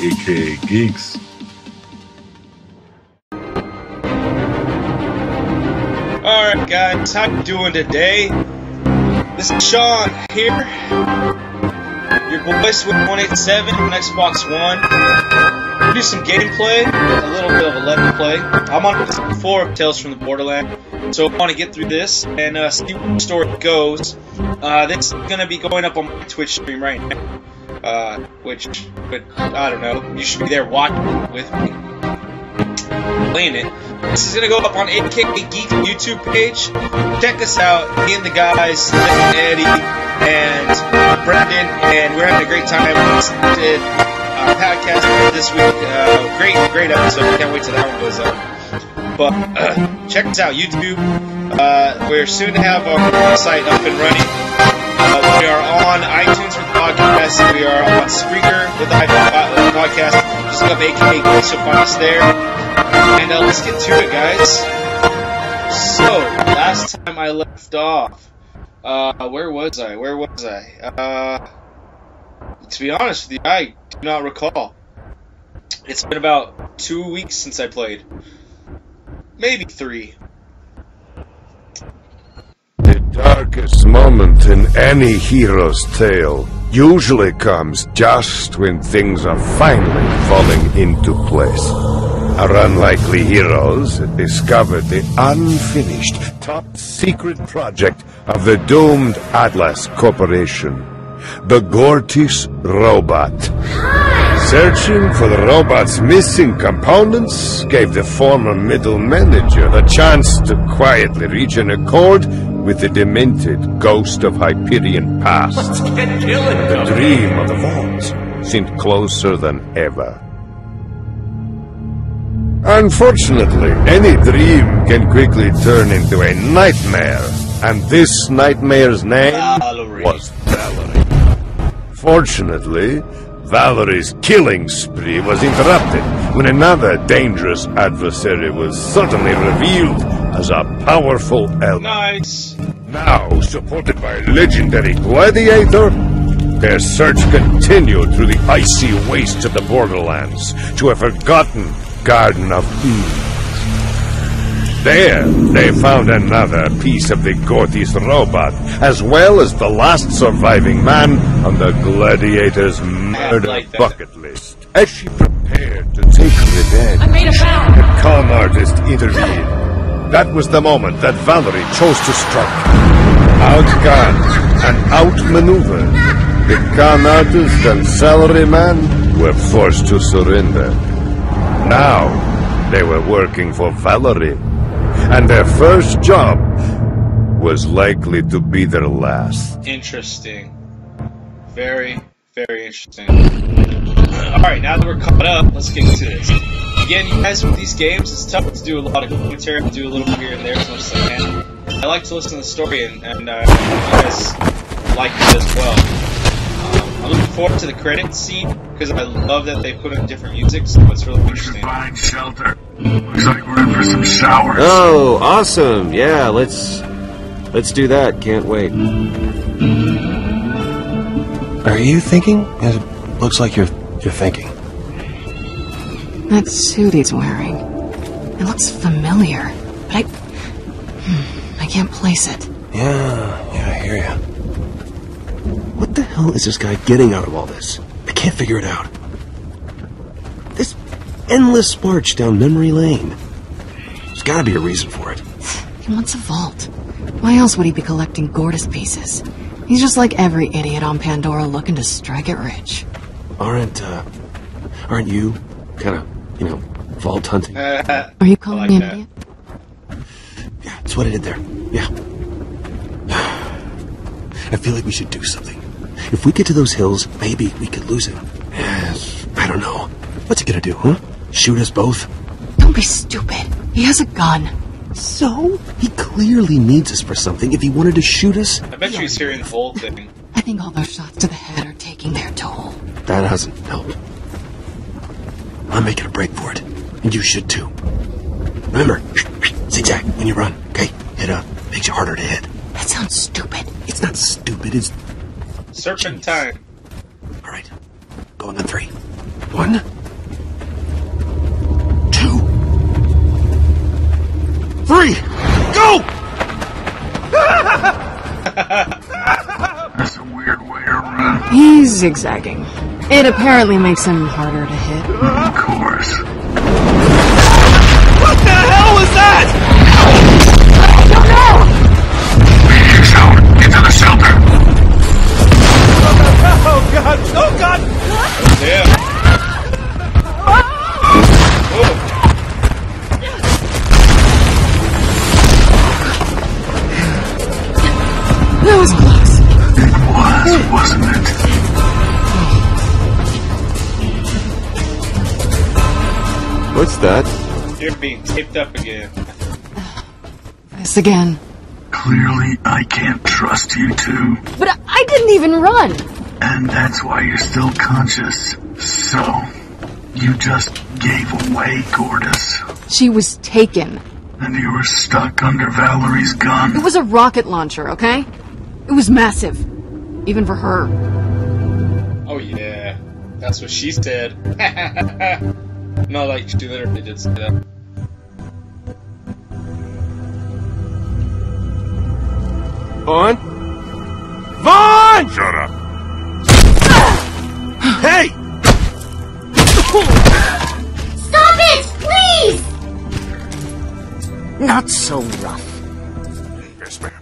AKA Geeks. Alright guys, how you doing today? This is Sean here, your voice with 187 on Xbox One. We'll do some gameplay, a little bit of a let's play. I'm on episode 4 of Tales From The Borderlands, so I want to get through this and see where the story goes. This is going to be going up on my Twitch stream right now, but I don't know, you should be there watching with me, playing it. This is going to go up on AKA Geeks YouTube page. Check us out, me and the guys, Eddie and Brandon, and we're having a great time. We did our podcast this week. Great episode. Can't wait till that one goes up. But check us out, YouTube. We're soon to have our site up and running. We are on iTunes for the podcast. We are on Spreaker with the podcast. Just look up AKA Geeks, you'll find us there. And let's get to it, guys. So, last time I left off, where was I? To be honest with you, I do not recall. It's been about 2 weeks since I played. Maybe 3. The darkest moment in any hero's tale usually comes just when things are finally falling into place. Our unlikely heroes had discovered the unfinished, top-secret project of the doomed Atlas Corporation, the Gortys robot. Searching for the robot's missing components gave the former middle manager the chance to quietly reach an accord with the demented ghost of Hyperion past. Let's get killing The dream of the vault seemed closer than ever. Unfortunately, any dream can quickly turn into a nightmare, and this nightmare's name was Valerie. Fortunately, Valerie's killing spree was interrupted when another dangerous adversary was suddenly revealed as a powerful elf. Nice. Now, supported by a legendary gladiator, their search continued through the icy wastes of the Borderlands to a forgotten Garden of Eve. There, they found another piece of the Gortys robot, as well as the last surviving man on the gladiator's murder bucket list. As she prepared to take revenge, I made a vow. the con artist intervened. That was the moment that Valerie chose to strike. Outgunned and outmaneuvered, the con artist and salaryman were forced to surrender. Now, they were working for Valerie, and their first job was likely to be their last. Interesting. Very, very interesting. Alright, now that we're caught up, let's get into this. Again, you guys, with these games, it's tough to do a lot of commentary, to do a little here and there as much as I can. I like to listen to the story, and you guys like it as well. I'm looking forward to the credits scene, because I love that they put in different music, so it's really interesting. Find shelter. Looks like we're in for some showers. Oh, awesome! Yeah, let's do that. Can't wait. Are you thinking? It looks like you're thinking. That suit he's wearing. It looks familiar, but I can't place it. Yeah, I hear ya. What the hell is this guy getting out of all this? I can't figure it out. This endless march down memory lane. There's gotta be a reason for it. He wants a vault. Why else would he be collecting Gortys pieces? He's just like every idiot on Pandora looking to strike it rich. Aren't you kind of, vault hunting? Are you calling me an idiot? Yeah, that's what I did there. Yeah. I feel like we should do something. If we get to those hills, maybe we could lose him. I don't know. What's he gonna do, huh? Shoot us both? Don't be stupid. He has a gun. So? He clearly needs us for something. If he wanted to shoot us... I bet you he's hearing the whole thing. I think all those shots to the head are taking their toll. That doesn't help. I'm making a break for it. And you should too. Remember, zigzag when you run, okay? It makes you harder to hit. That sounds stupid. It's not stupid, it's... Serpentine. Alright. Going on 3. 1, 3, go! That's a weird way to run. He's zigzagging. It apparently makes him harder to hit. Of course. What the hell was that? Meteor shower. Get to the shelter. Oh god! Oh god! Damn. Whoa. That was close. It was, wasn't it? What's that? You're being taped up again. This again. Clearly, I can't trust you two. But I didn't even run. And that's why you're still conscious. So, you just gave away Gortys. She was taken. And you were stuck under Valerie's gun. It was a rocket launcher, okay? It was massive. Even for her. Oh yeah. That's what she said. No, like, she literally did say that. Vaughn? Vaughn! Shut up. Hey! Stop it! Please! Not so rough. Yes, ma'am.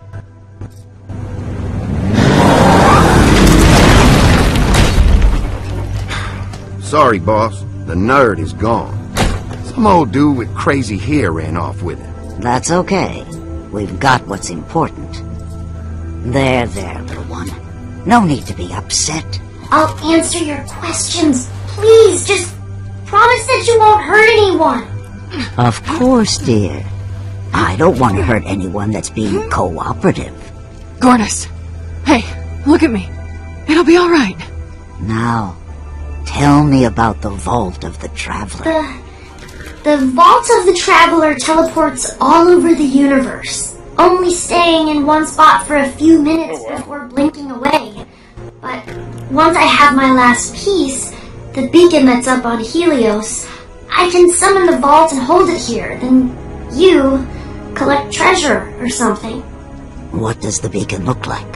Sorry, boss. The nerd is gone. Some old dude with crazy hair ran off with him. That's okay. We've got what's important. There, little one. No need to be upset. I'll answer your questions. Please, just promise that you won't hurt anyone. Of course, dear. I don't want to hurt anyone that's being cooperative. Gortys. Hey, look at me. It'll be alright. Now, tell me about the Vault of the Traveler. The Vault of the Traveler teleports all over the universe, only staying in one spot for a few minutes before blinking away. But once I have my last piece, the beacon that's up on Helios, I can summon the vault and hold it here. Then you collect treasure or something. What does the beacon look like?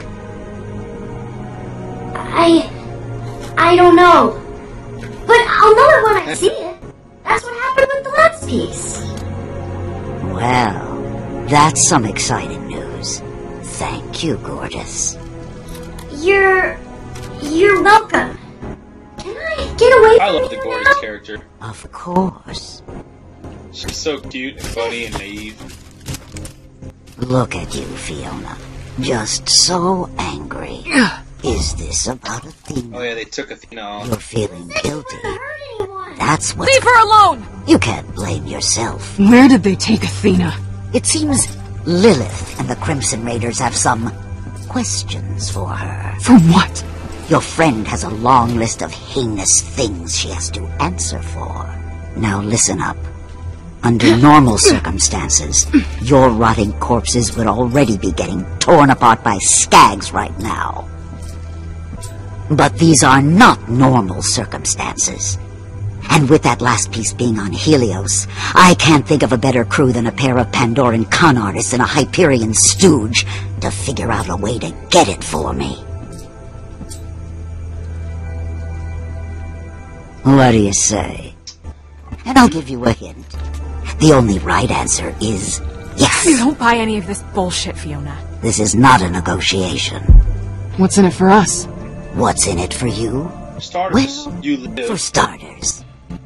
I don't know. But I'll know it when I see it. That's what happened with the last piece. Well, that's some exciting news. Thank you, Gortys. You're welcome. Can I get away I from love the here Gortys now? character. Of course. She's so cute and funny and naive. Look at you, Fiona. Just so angry. Is this about Athena? Oh yeah, they took Athena off. You're feeling guilty. Hurt anyone. That's what. Leave her alone! You can't blame yourself. Where did they take Athena? It seems Lilith and the Crimson Raiders have some questions for her. For what? Your friend has a long list of heinous things she has to answer for. Now listen up. Under normal circumstances, your rotting corpses would already be getting torn apart by skags right now. But these are not normal circumstances. And with that last piece being on Helios, I can't think of a better crew than a pair of Pandoran con artists and a Hyperion stooge to figure out a way to get it for me. What do you say? And I'll give you a hint. The only right answer is yes. You don't buy any of this bullshit, Fiona. This is not a negotiation. What's in it for us? What's in it for you? For starters, Well, you live. For starters.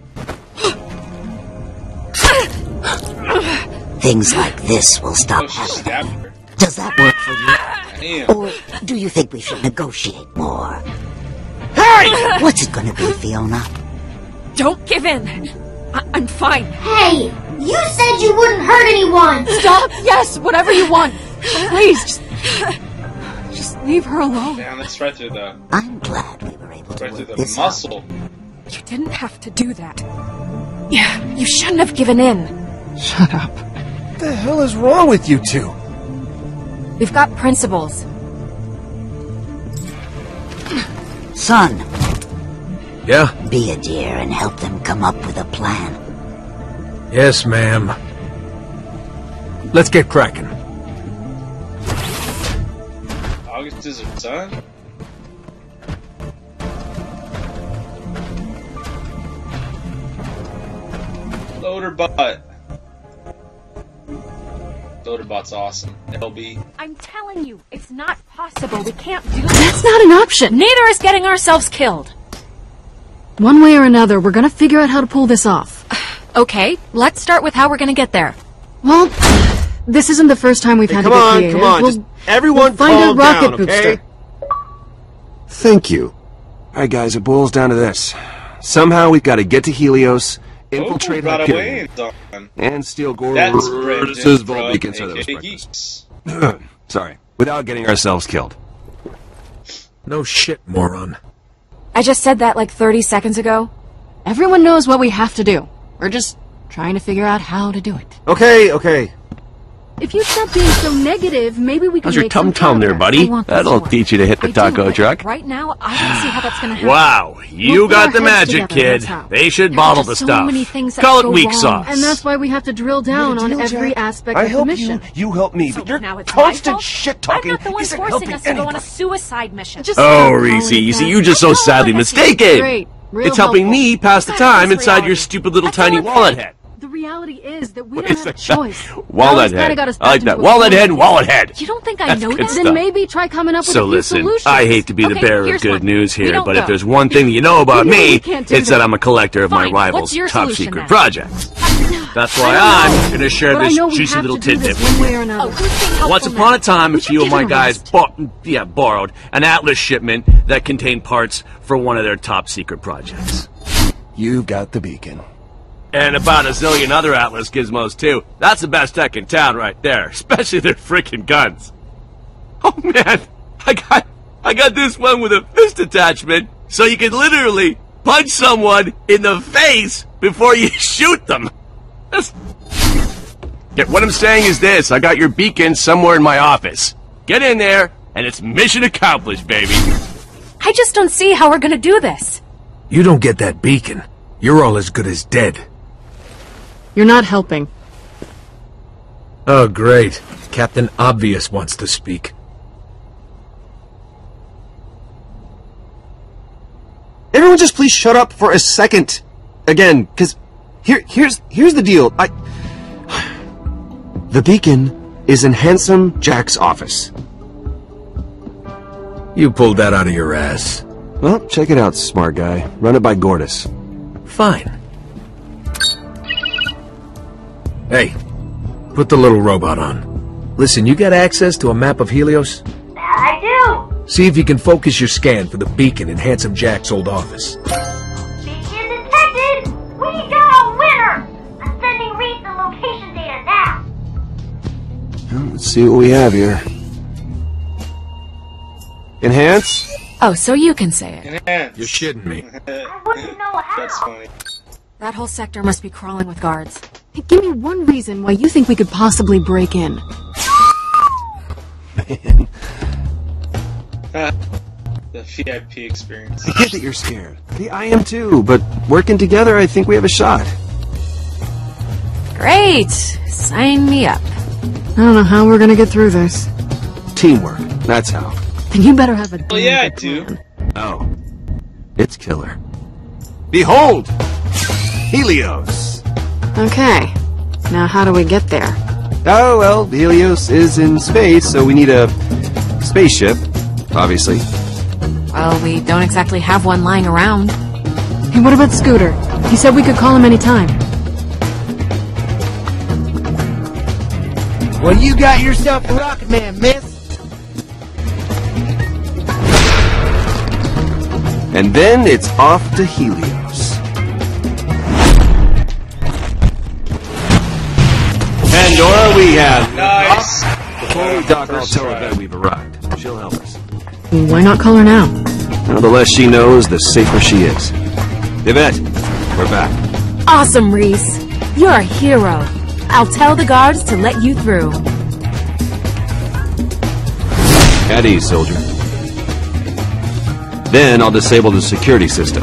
Things like this will stop Oh, she happening. stabbed her. Does that work for you? Damn. Or do you think we should negotiate more? Hey! What's it gonna be, Fiona? Don't give in. I'm fine. Hey, you said you wouldn't hurt anyone. Stop! Yes, whatever you want. Please, just leave her alone. Damn, that's right through the I'm glad we were able to right through work the this out. muscle. You didn't have to do that. Yeah, you shouldn't have given in. Shut up. What the hell is wrong with you two? We've got principles. Son, Yeah? be a dear and help them come up with a plan. Yes, ma'am. Let's get cracking. August is her son? Loaderbot. Loaderbot's awesome. LB. I'm telling you, it's not possible. We can't do this. That's not an option. Neither is getting ourselves killed. One way or another, we're gonna figure out how to pull this off. Okay, let's start with how we're gonna get there. Well, this isn't the first time we've had to get creative. Come on, We'll, just everyone find calm a rocket down, booster. okay? Thank you. Alright guys, it boils down to this. Somehow we've got to get to Helios, infiltrate Hyperion, and steal Goros's vault beacons. AKA Geeks. Sorry, without getting ourselves killed. No shit, moron. I just said that like 30 seconds ago. Everyone knows what we have to do. We're just trying to figure out how to do it. Okay. If you stop being so negative, maybe we can How's your make some tum-tum there, progress. buddy? That'll teach you to hit the taco truck. Right now, I don't see how that's gonna happen. Wow, you We'll got put the our heads magic, together, kid. that's how. They should There are bottle the just so stuff. many things that Call it go weak wrong. sauce. And that's why we have to drill down on deal, every Jack? aspect I of the help mission. you help me, So but your now it's my constant fault? shit-talking I'm not the one isn't forcing helping us to go on a anybody. suicide mission. Just Oh, stop Reese, calling you it see, that. you just so sadly mistaken. Great. Real It's helping helpful. me pass the time inside your stupid little tiny wallet head. The reality is that we What don't is have a that? choice. Wallet Now he's kinda head. got us I like backed that. into a Wallet corner. head, wallet head. You don't think I That's know good that? stuff. Then maybe try coming up with So a few listen, solutions. I hate to be the Okay, bearer of here's good one. news We here, don't but if go. there's one thing you know about You know me, we can't do it's that. that I'm a collector of my Fine, rival's what's your top solution secret then? projects. That's why I I'm know, going to share but I this know we juicy have little to do tidbit this with you. one way or another. Oh, who's being helpful Once upon now? a time, a Would you few of give my him a guys rest? borrowed an Atlas shipment that contained parts for one of their top secret projects. You've got the beacon. And about a zillion other Atlas gizmos, too. That's the best tech in town right there, especially their freaking guns. Oh, man, I got this one with a fist attachment, so you can literally punch someone in the face before you shoot them. Yeah, what I'm saying is this, I got your beacon somewhere in my office. Get in there, and it's mission accomplished, baby. I just don't see how we're gonna do this. You don't get that beacon, you're all as good as dead. You're not helping. Oh, great. Captain Obvious wants to speak. Everyone just please shut up for a second. Again, because here's the deal. The beacon is in Handsome Jack's office. You pulled that out of your ass. Well, check it out, smart guy. Run it by Gordis. Fine. Hey, put the little robot on. Listen, you got access to a map of Helios? I do. See if you can focus your scan for the beacon in Handsome Jack's old office. Beacon detected. We got a winner. I'm sending Reese the location data now. Well, let's see what we have here. Enhance? Oh, so you can say it. Enhance. You're shitting me. I wouldn't know how. That's funny. That whole sector must be crawling with guards. Hey, give me one reason why you think we could possibly break in. Man, The VIP experience. I get that you're scared. Hey, I am too, but working together, I think we have a shot. Great! Sign me up. I don't know how we're gonna get through this. Teamwork, that's how. Then you better have a Well, yeah, I damn do. good plan. Oh, it's killer. Behold! Helios! Okay. Now how do we get there? Oh, well, Helios is in space, so we need a spaceship, obviously. Well, we don't exactly have one lying around. Hey, what about Scooter? He said we could call him anytime. Well, you got yourself a rocket man, miss. And then it's off to Helios. Pandora, we have. Nice. Before we dock, I'll tell her that we've arrived. She'll help us. Why not call her now? Now, the less she knows, the safer she is. Yvette, we're back. Awesome, Reese. You're a hero. I'll tell the guards to let you through. At ease, soldier. Then I'll disable the security system.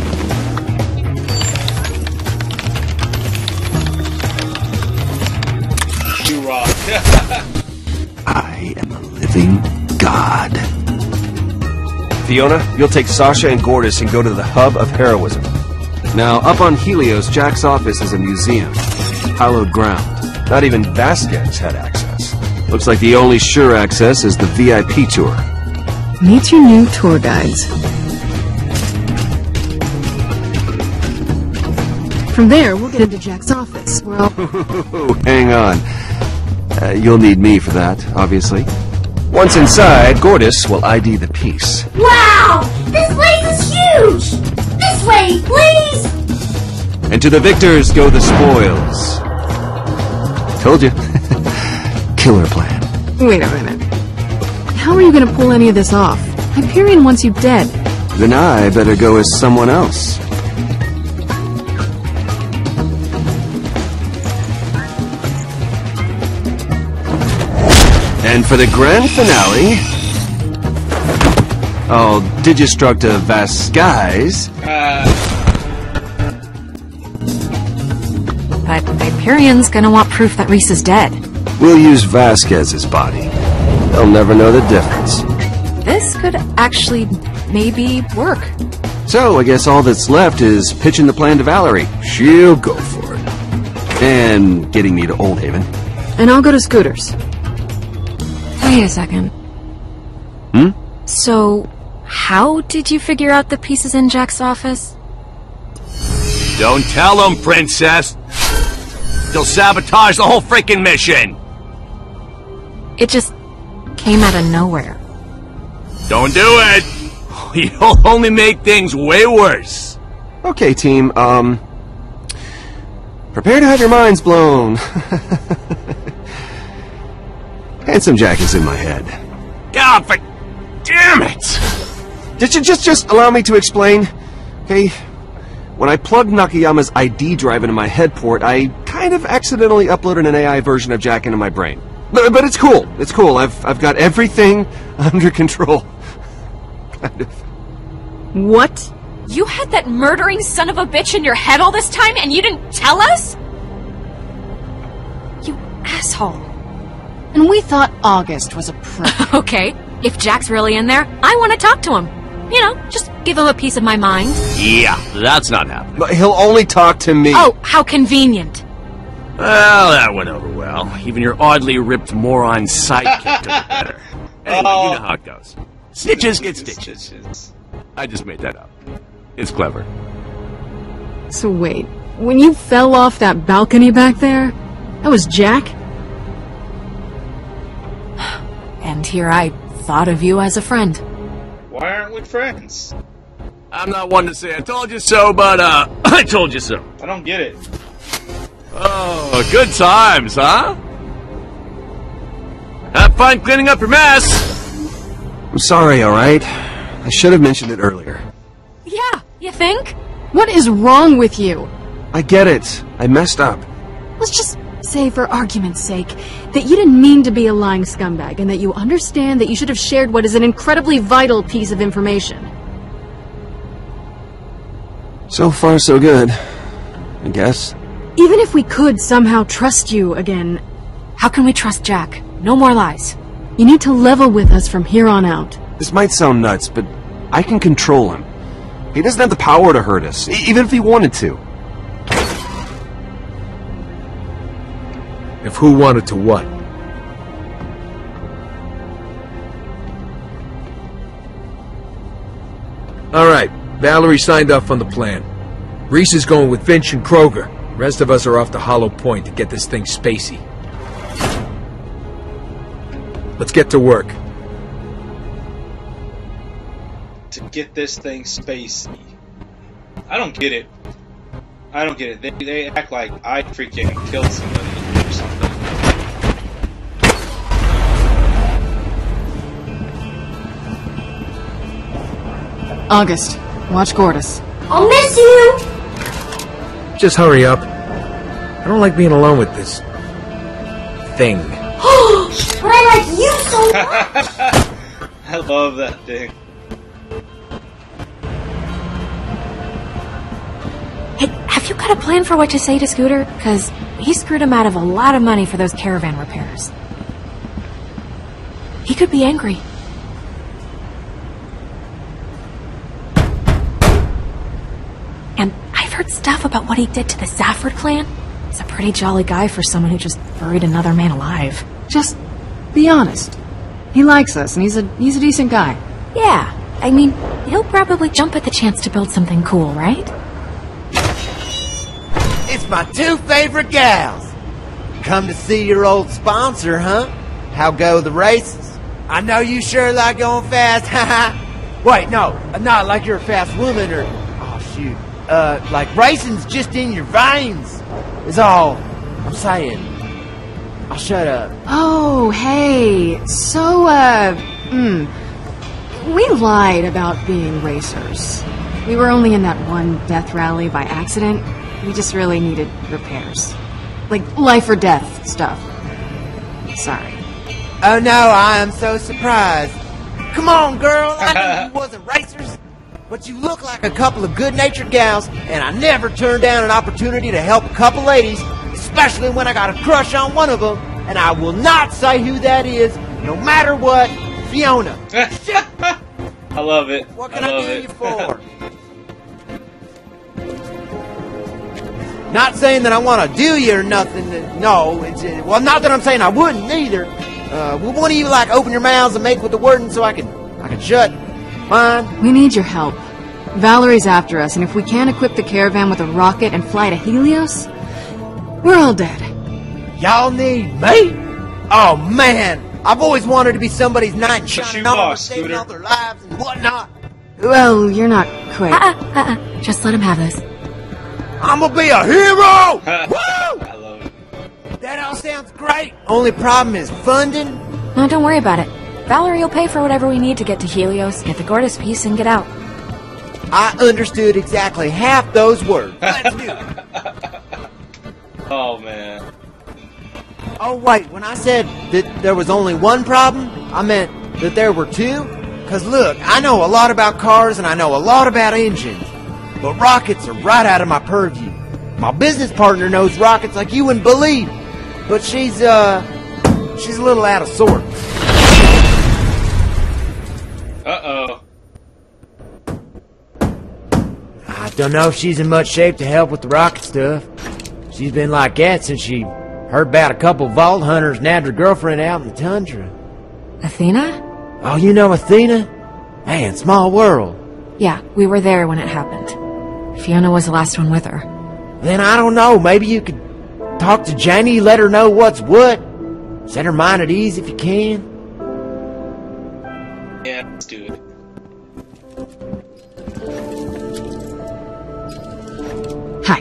You rock. am the living god. Fiona, you'll take Sasha and Gortys and go to the hub of heroism. Now, up on Helios, Jack's office is a museum. Hallowed ground. Not even Vasquez had access. Looks like the only sure access is the VIP tour. Meet your new tour guides. From there, we'll get into Jack's office, where I'll... Hang on. You'll need me for that, obviously. Once inside, Gortys will ID the piece. Wow! This place is huge! This way, please! And to the victors go the spoils. Told you. Killer plan. Wait a minute. How are you gonna pull any of this off? Hyperion wants you dead. Then I better go as someone else. And for the grand finale, I'll digistruct a Vasquez. But Hyperion's gonna want proof that Reese is dead. We'll use Vasquez's body. They'll never know the difference. This could actually maybe work. So, I guess all that's left is pitching the plan to Valerie. She'll go for it. And getting me to Old Haven. And I'll go to Scooters. Wait a second. Hmm? So, how did you figure out the pieces in Jack's office? Don't tell him, Princess! You'll sabotage the whole freaking mission! It just came out of nowhere. Don't do it! You'll only make things way worse. Okay, team, prepare to have your minds blown. Handsome Jack is in my head. God, for damn it! Just allow me to explain. Okay, when I plugged Nakayama's ID drive into my head port, I kind of accidentally uploaded an AI version of Jack into my brain. But it's cool. It's cool. I've got everything under control. Kind of. What? You had that murdering son of a bitch in your head all this time and you didn't tell us? You asshole. And we thought August was a prick. Okay, if Jack's really in there, I want to talk to him. You know, just give him a piece of my mind. Yeah, that's not happening. But he'll only talk to me. Oh, how convenient. Well, that went over well. Even your oddly ripped moron sidekick took it better. Anyway, you know how it goes. Snitches get stitches. I just made that up. It's clever. So wait, when you fell off that balcony back there, that was Jack? And here I thought of you as a friend. Why aren't we friends? I'm not one to say I told you so, but, I told you so. I don't get it. Oh, good times, huh? Have fun cleaning up your mess! I'm sorry, alright? I should have mentioned it earlier. Yeah, you think? What is wrong with you? I get it. I messed up. Let's just say, for argument's sake, that you didn't mean to be a lying scumbag and that you understand that you should have shared what is an incredibly vital piece of information. So far, so good. I guess. Even if we could somehow trust you again... How can we trust Jack? No more lies. You need to level with us from here on out. This might sound nuts, but I can control him. He doesn't have the power to hurt us, even if he wanted to. If who wanted to what? Alright, Valerie signed off on the plan. Reese is going with Finch and Kroger. The rest of us are off to Hollow Point to get this thing spacey. Let's get to work. To get this thing spacey. I don't get it. I don't get it. They act like I freaking killed somebody or something. August, watch Gortys. I'll miss you! Just hurry up. I don't like being alone with this... thing. But I like you so much! I love that thing. Hey, have you got a plan for what to say to Scooter? Because he screwed him out of a lot of money for those caravan repairs. He could be angry. And I've heard stuff about what he did to the Safford clan. He's a pretty jolly guy for someone who just buried another man alive. Just be honest. He likes us, and he's a decent guy. Yeah, I mean, he'll probably jump at the chance to build something cool, right? It's my two favorite gals. Come to see your old sponsor, huh? How go the races? I know you sure like going fast, haha. Wait, no, not like you're a fast woman or... Oh, shoot. Like racing's just in your veins, is all I'm saying. I'll shut up. Oh, hey. So, we lied about being racers. We were only in that one death rally by accident. We just really needed repairs. Like life or death stuff. Sorry. Oh no, I am so surprised. Come on, girl, I knew you wasn't racers. But you look like a couple of good-natured gals, and I never turned down an opportunity to help a couple ladies, especially when I got a crush on one of them, and I will not say who that is, no matter what. Fiona. I love it. What can I do you for? Not saying that I want to do you or nothing. No, it's well, not that I'm saying I wouldn't either. Will one of you like open your mouths and make with the wording so I can shut mine? We need your help. Valerie's after us, and if we can't equip the caravan with a rocket and fly to Helios, we're all dead. Y'all need me? Oh man, I've always wanted to be somebody's knight in shining armor, saving all their lives and whatnot. Well, you're not quite. Just let him have this. I'm gonna be a hero! Woo! I love it. That all sounds great. Only problem is funding. No, don't worry about it. Valerie will pay for whatever we need to get to Helios, get the Gortys piece, and get out. I understood exactly half those words. Let's do it. Oh, man. Oh, wait, when I said that there was only one problem, I meant that there were two? Because look, I know a lot about cars and I know a lot about engines. But rockets are right out of my purview. My business partner knows rockets like you wouldn't believe. But she's a little out of sorts. Uh-oh. I don't know if she's in much shape to help with the rocket stuff. She's been like that since she heard about a couple vault hunters nabbed her girlfriend out in the tundra. Athena? Oh, you know Athena? Man, small world. Yeah, we were there when it happened. Fiona was the last one with her. Then I don't know, maybe you could talk to Janie, let her know what's what. Set her mind at ease if you can. Yeah, let's do it. Hi.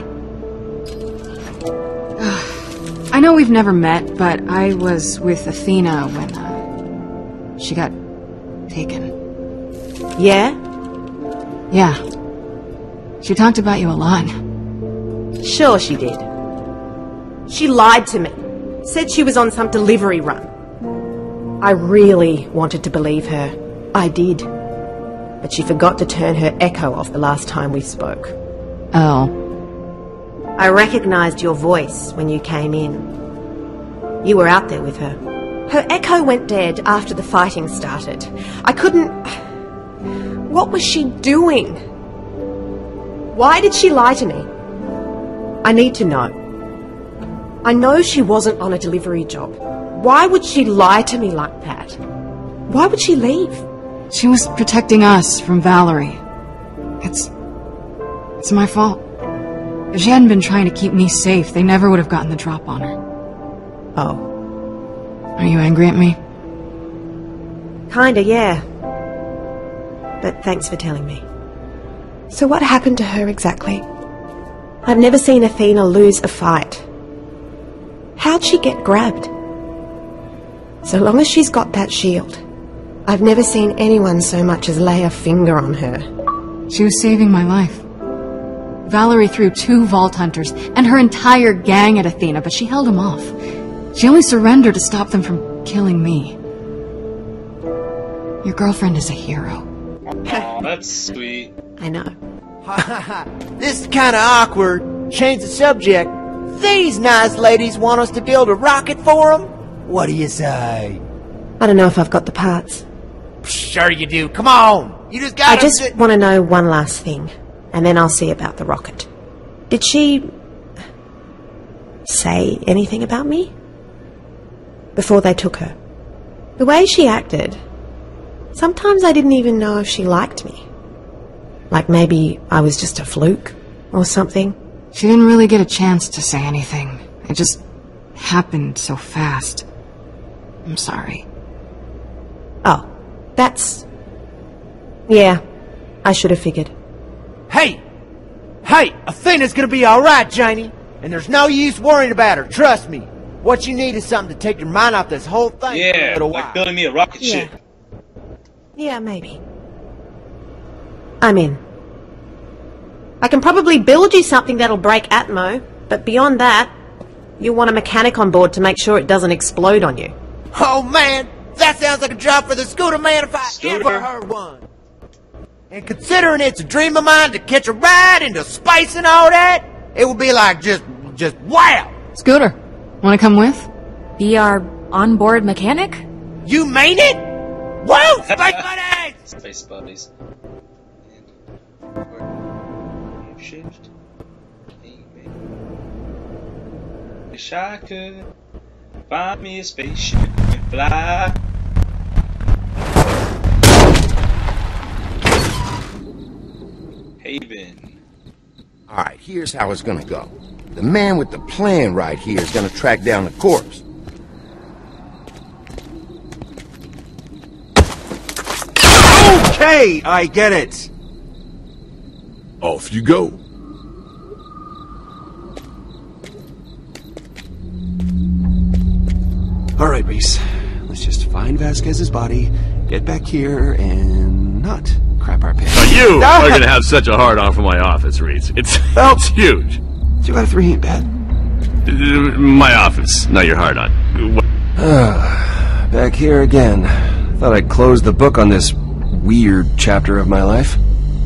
I know we've never met, but I was with Athena when, she got taken. Yeah? Yeah. She talked about you a lot. Sure she did. She lied to me. Said she was on some delivery run. I really wanted to believe her. I did. But she forgot to turn her echo off the last time we spoke. Oh. I recognized your voice when you came in. You were out there with her. Her echo went dead after the fighting started. I couldn't... What was she doing? Why did she lie to me? I need to know. I know she wasn't on a delivery job. Why would she lie to me like that? Why would she leave? She was protecting us from Valerie. It's my fault. If she hadn't been trying to keep me safe, they never would have gotten the drop on her. Oh. Are you angry at me? Kinda, yeah. But thanks for telling me. So what happened to her exactly? I've never seen Athena lose a fight. How'd she get grabbed? So long as she's got that shield, I've never seen anyone so much as lay a finger on her. She was saving my life. Valerie threw 2 vault hunters and her entire gang at Athena, but she held them off. She only surrendered to stop them from killing me. Your girlfriend is a hero. Oh, that's sweet. I know. This is kinda awkward. Change the subject. These nice ladies want us to build a rocket for them? What do you say? I don't know if I've got the parts. Sure you do. Come on. You just gotta... I just want to know one last thing, and then I'll see about the rocket. Did she... say anything about me? Before they took her? The way she acted... Sometimes I didn't even know if she liked me. Like maybe I was just a fluke or something. She didn't really get a chance to say anything. It just happened so fast. I'm sorry. Oh, that's... Yeah, I should have figured. Hey! Hey! Athena's gonna be alright, Janie! And there's no use worrying about her, trust me. What you need is something to take your mind off this whole thing for a little while. Like building me a rocket ship. Yeah, maybe. I'm in. I can probably build you something that'll break Atmo, but beyond that, you'll want a mechanic on board to make sure it doesn't explode on you. Oh man! That sounds like a job for the scooter man if I ever heard one! And considering it's a dream of mine to catch a ride into space and all that, it would be like just wow! Scooter, wanna come with? Be our onboard mechanic? You mean it? Whoa! Space buddies! Space buddies. And shift. Wish I could find me a spaceship and fly. Haven. Alright, here's how it's gonna go. The man with the plan right here is gonna track down the corpse. Okay, I get it. Off you go. All right, Reese. Let's just find Vasquez's body, get back here, and not crap our pants. Now you are going to have such a hard-on for my office, Reese. It's huge. 2 out of 3 ain't bad. My office, not your hard-on. Back here again. Thought I'd close the book on this weird chapter of my life.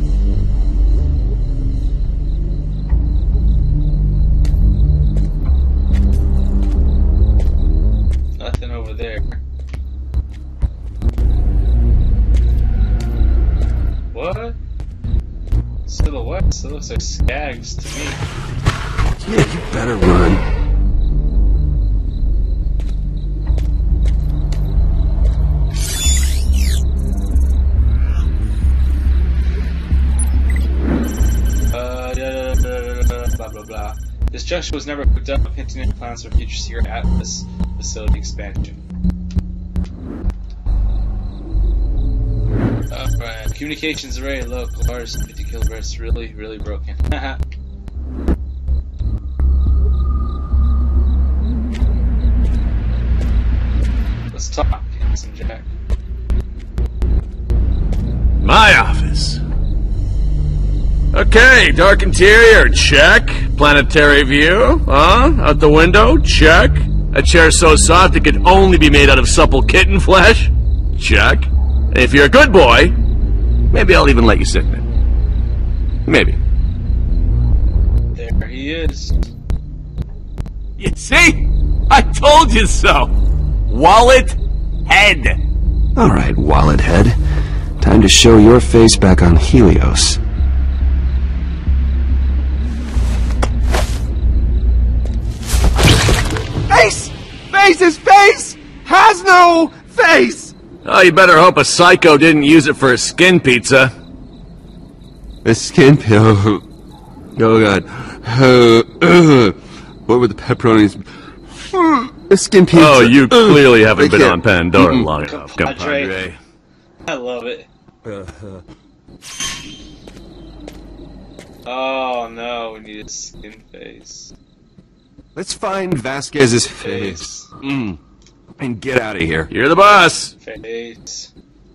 Nothing over there. What? Silhouettes? It looks like skags to me. Yeah, you better run. Blah blah blah. This junction was never hooked up. Continuing plans for future secret Atlas facility expansion. Alright, communications array low, cars 50 kilohertz, really broken. Let's talk, Handsome Jack. My office. Okay, dark interior, check. Planetary view, out the window, check. A chair so soft it could only be made out of supple kitten flesh, check. And if you're a good boy, maybe I'll even let you sit in it. Maybe. There he is. You see? I told you so. Wallet head. All right, wallet head. Time to show your face back on Helios. Face! Face's face has no face! Oh, you better hope a psycho didn't use it for a skin pizza. A skin pill. Oh god. What were the pepperonis? A skin pizza. Oh, you clearly haven't been on Pandora long enough, compadre. I love it. Oh no, we need a skin face. Let's find Vasquez's face. And get out of here. You're the boss. Face.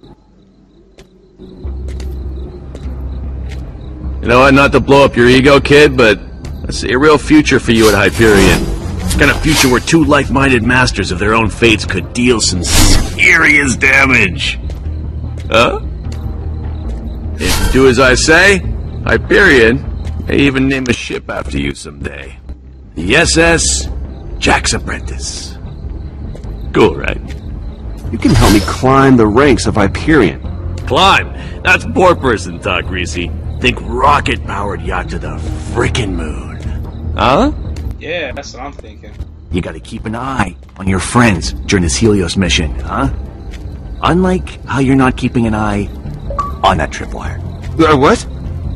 You know what, not to blow up your ego, kid, but I see a real future for you at Hyperion. It's kind of future where two like-minded masters of their own fates could deal some serious damage. Huh? If you do as I say, Hyperion may even name a ship after you someday. The SS Jack's Apprentice. Cool, right? You can help me climb the ranks of Hyperion. Climb? That's poor person talk, Greasy. Think rocket-powered yacht to the frickin' moon. Huh? Yeah, that's what I'm thinking. You gotta keep an eye on your friends during this Helios mission, huh? Unlike how you're not keeping an eye on that tripwire. What?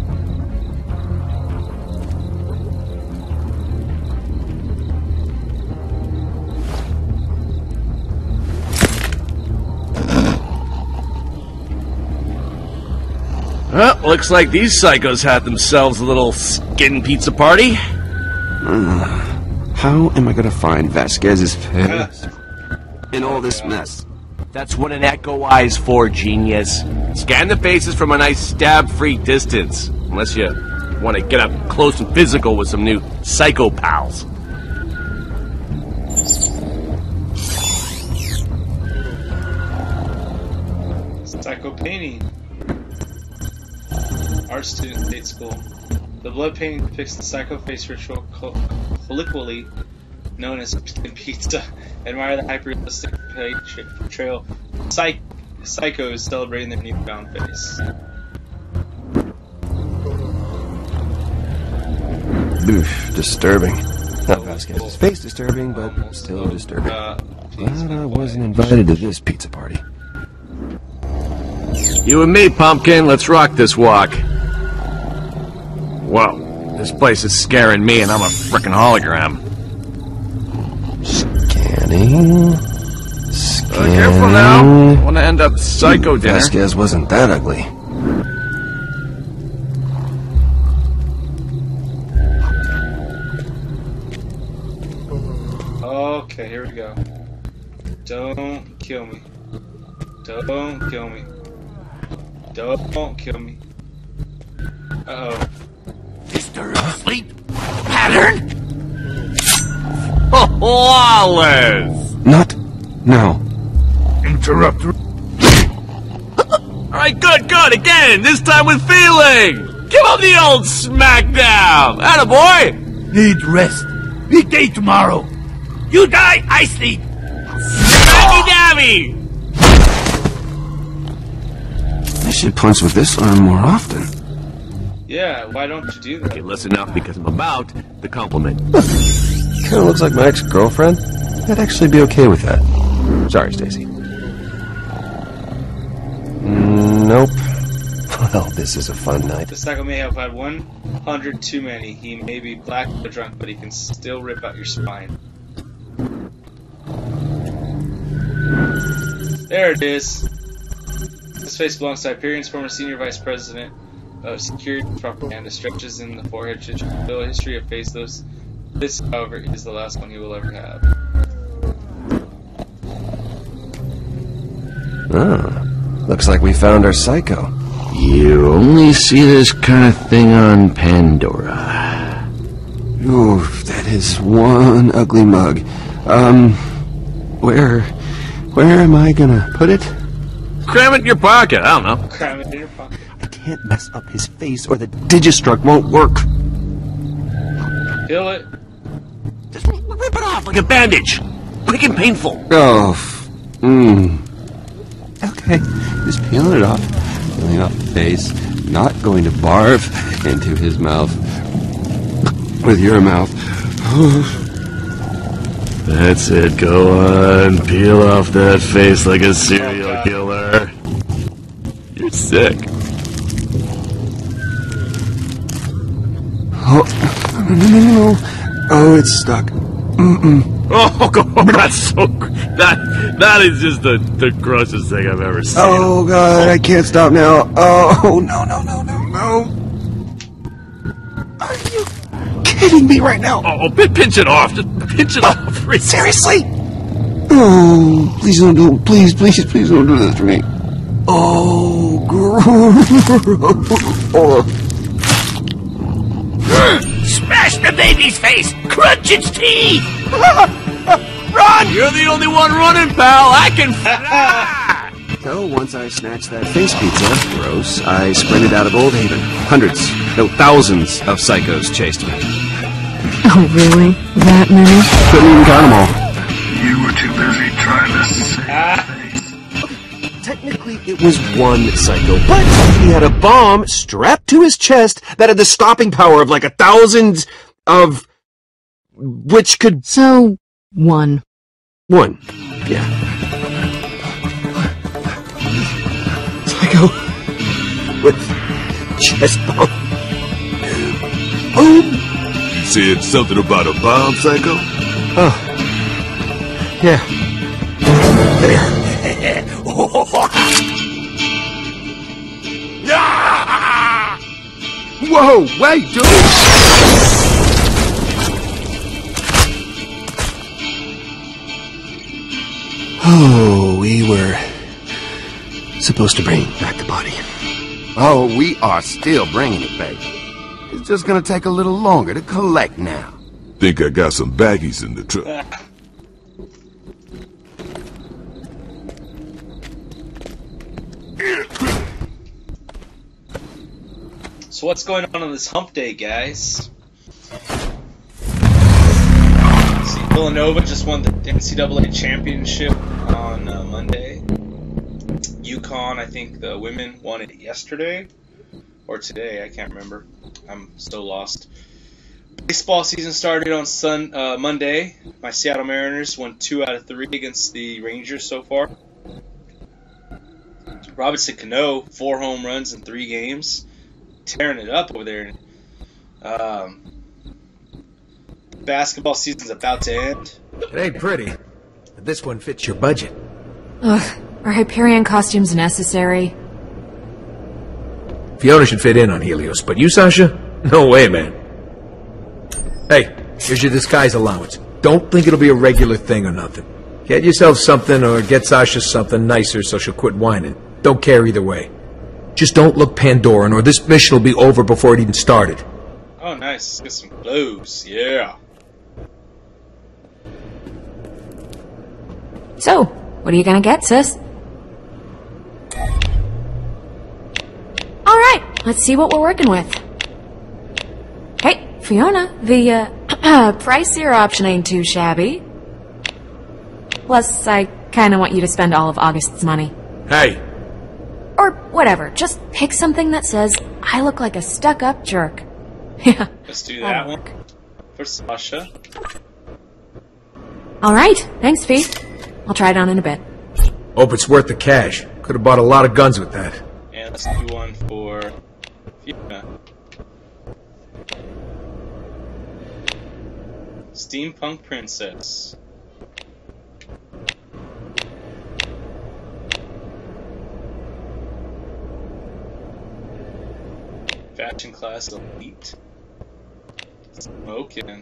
Well, looks like these psychos had themselves a little skin pizza party. How am I gonna find Vasquez's face in all this mess? That's what an echo eye's for, genius. Scan the faces from a nice stab-free distance. Unless you want to get up close and physical with some new psycho pals. Psycho painting. Art student, state school. The blood painting depicts the psycho face ritual colloquially known as skin pizza. Admire the hyper-realistic portrayal of psychos celebrating their newfound face. Oof, disturbing. Not Vasquez's face disturbing, but still disturbing. Glad I wasn't invited to this pizza party. You and me, Pumpkin, let's rock this walk. Whoa, this place is scaring me and I'm a frickin' hologram. Scanning. Careful now. I want to end up psycho dinner. Vasquez wasn't that ugly. Okay, here we go. Don't kill me. Don't kill me. Don't kill me. Uh-oh. Is there a sleep pattern? Flawless! Not now. Interrupt. Alright, good, again! This time with feeling! Give him the old smackdown! Attaboy! Need rest. Big day tomorrow. You die, I sleep. Smacky-dabby! I should punch with this arm more often. Yeah, why don't you do that? Okay, listen up because I'm about the compliment. Kinda looks like my ex-girlfriend. I'd actually be okay with that. Sorry, Stacy. Nope. Well, this is a fun night. The psycho may have had 100 too many. He may be black or drunk, but he can still rip out your spine. There it is. This face belongs to Hyperion's former senior vice president of security propaganda. Stretches in the forehead should show a history of face. This, however, is the last one he will ever have. Ah, looks like we found our psycho. You only see this kind of thing on Pandora. Ooh, that is one ugly mug. Where am I gonna put it? Cram it in your pocket, I don't know. Cram it in your pocket. I can't mess up his face or the Digistruct won't work. Kill it. Just rip it off like a bandage. Quick and painful. Oh, Okay, just peeling it off. Peeling off the face. Not going to barf into his mouth. With your mouth. That's it, go on. Peel off that face like a serial killer. You're sick. Oh, no. Oh, it's stuck. Oh, God, that's so... That is just the grossest thing I've ever seen. Oh, God, I can't stop now. Oh, no. Are you kidding me right now? Oh, pinch it off. Just pinch it off. Seriously? Oh, please don't do it. Please don't do this to me. Oh, gross. Smash the baby's face! Crunch its teeth! Run! You're the only one running, pal. I can fly! So, once I snatched that face pizza, gross, I sprinted out of Old Haven. Hundreds, no, thousands of psychos chased me. Oh, really? That many? Couldn't even count them all. You were too busy trying to save face. technically it was one psycho, but he had a bomb strapped to his chest that had the stopping power of like 1,000 of... which could... So, one. One, yeah. Psycho with chest bomb. Oh! You said something about a bomb, Psycho? Oh. Yeah. Whoa, wait, dude! Oh, we were supposed to bring back the body. Oh, we are still bringing it, baby. It's just gonna take a little longer to collect now. Think I got some baggies in the truck. So what's going on this hump day, guys? See, Villanova just won the NCAA championship on Monday. UConn, I think the women won it yesterday or today. I can't remember. I'm so lost. Baseball season started on Monday. My Seattle Mariners won 2 out of 3 against the Rangers so far. Robinson Cano, 4 home runs in 3 games. Tearing it up over there. Basketball season's about to end. It ain't pretty, but this one fits your budget. Ugh, are Hyperion costumes necessary? Fiona should fit in on Helios, but you, Sasha? No way, man. Hey, here's your disguise allowance. Don't think it'll be a regular thing or nothing. Get yourself something or get Sasha something nicer so she'll quit whining. Don't care either way. Just don't look Pandoran or this mission will be over before it even started. Oh, nice. Get some clothes. Yeah. So, what are you gonna get, sis? Alright, let's see what we're working with. Hey, Fiona, the pricier option ain't too shabby. Plus, I kinda want you to spend all of August's money. Hey! Or whatever, just pick something that says, I look like a stuck-up jerk. Yeah. Let's do that one. For Sasha. Alright, thanks, Fee. I'll try it on in a bit. Hope it's worth the cash. Could have bought a lot of guns with that. And let's do one for Fiona. Steampunk Princess. Fashion class elite. Smoking.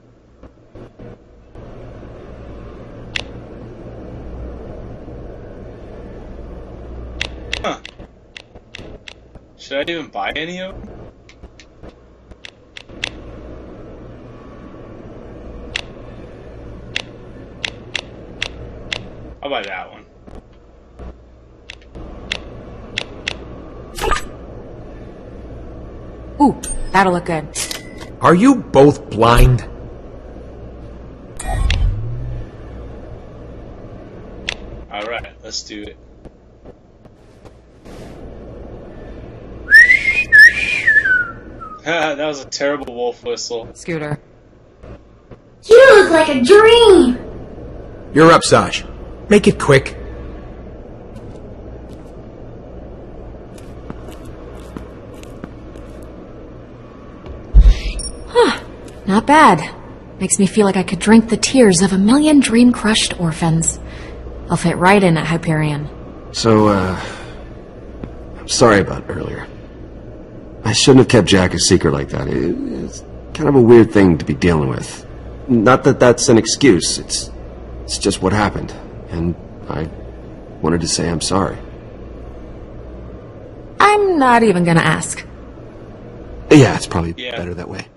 Huh. Should I even buy any of them? I'll buy that one. Ooh, that'll look good. Are you both blind? Alright, let's do it. That was a terrible wolf whistle. Scooter. You look like a dream! You're up, Sash. Make it quick. Huh. Not bad. Makes me feel like I could drink the tears of 1,000,000 dream-crushed orphans. I'll fit right in at Hyperion. So, I'm sorry about earlier. I shouldn't have kept Jack a secret like that. It's kind of a weird thing to be dealing with. Not that that's an excuse. It's just what happened. And I wanted to say I'm sorry. I'm not even gonna ask. Yeah, it's probably better that way.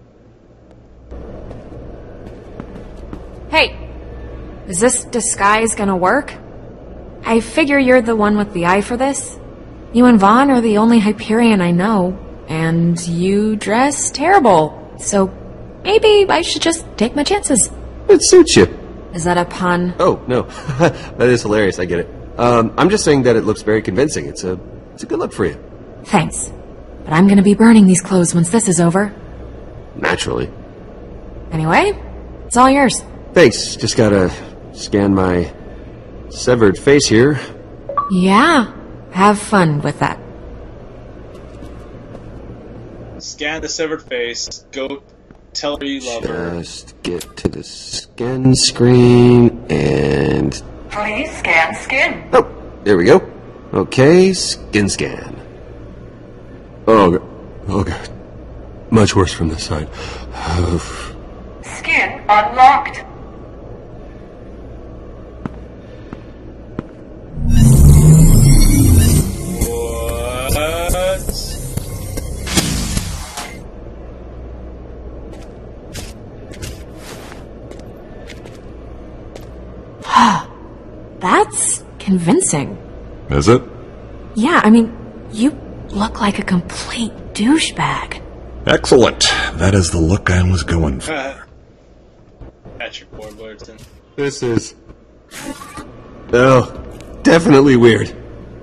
Hey, is this disguise gonna work? I figure you're the one with the eye for this. You and Vaughn are the only Hyperion I know, and you dress terrible, so maybe I should just take my chances. It suits you. Is that a pun? Oh, no. That is hilarious, I get it. I'm just saying that it looks very convincing. It's a good look for you. Thanks. But I'm gonna be burning these clothes once this is over. Naturally. Anyway, it's all yours. Thanks. Just gotta scan my severed face here. Yeah, have fun with that. Scan the severed face. Go tell her you love her. Just get to the scan screen and... Please scan skin. Oh, there we go. Okay, scan. Oh, God. Much worse from this side. Skin unlocked. That's convincing. Is it? Yeah, I mean, you look like a complete douchebag. Excellent. That is the look I was going for. Patrick Warburton. This is... Oh, definitely weird.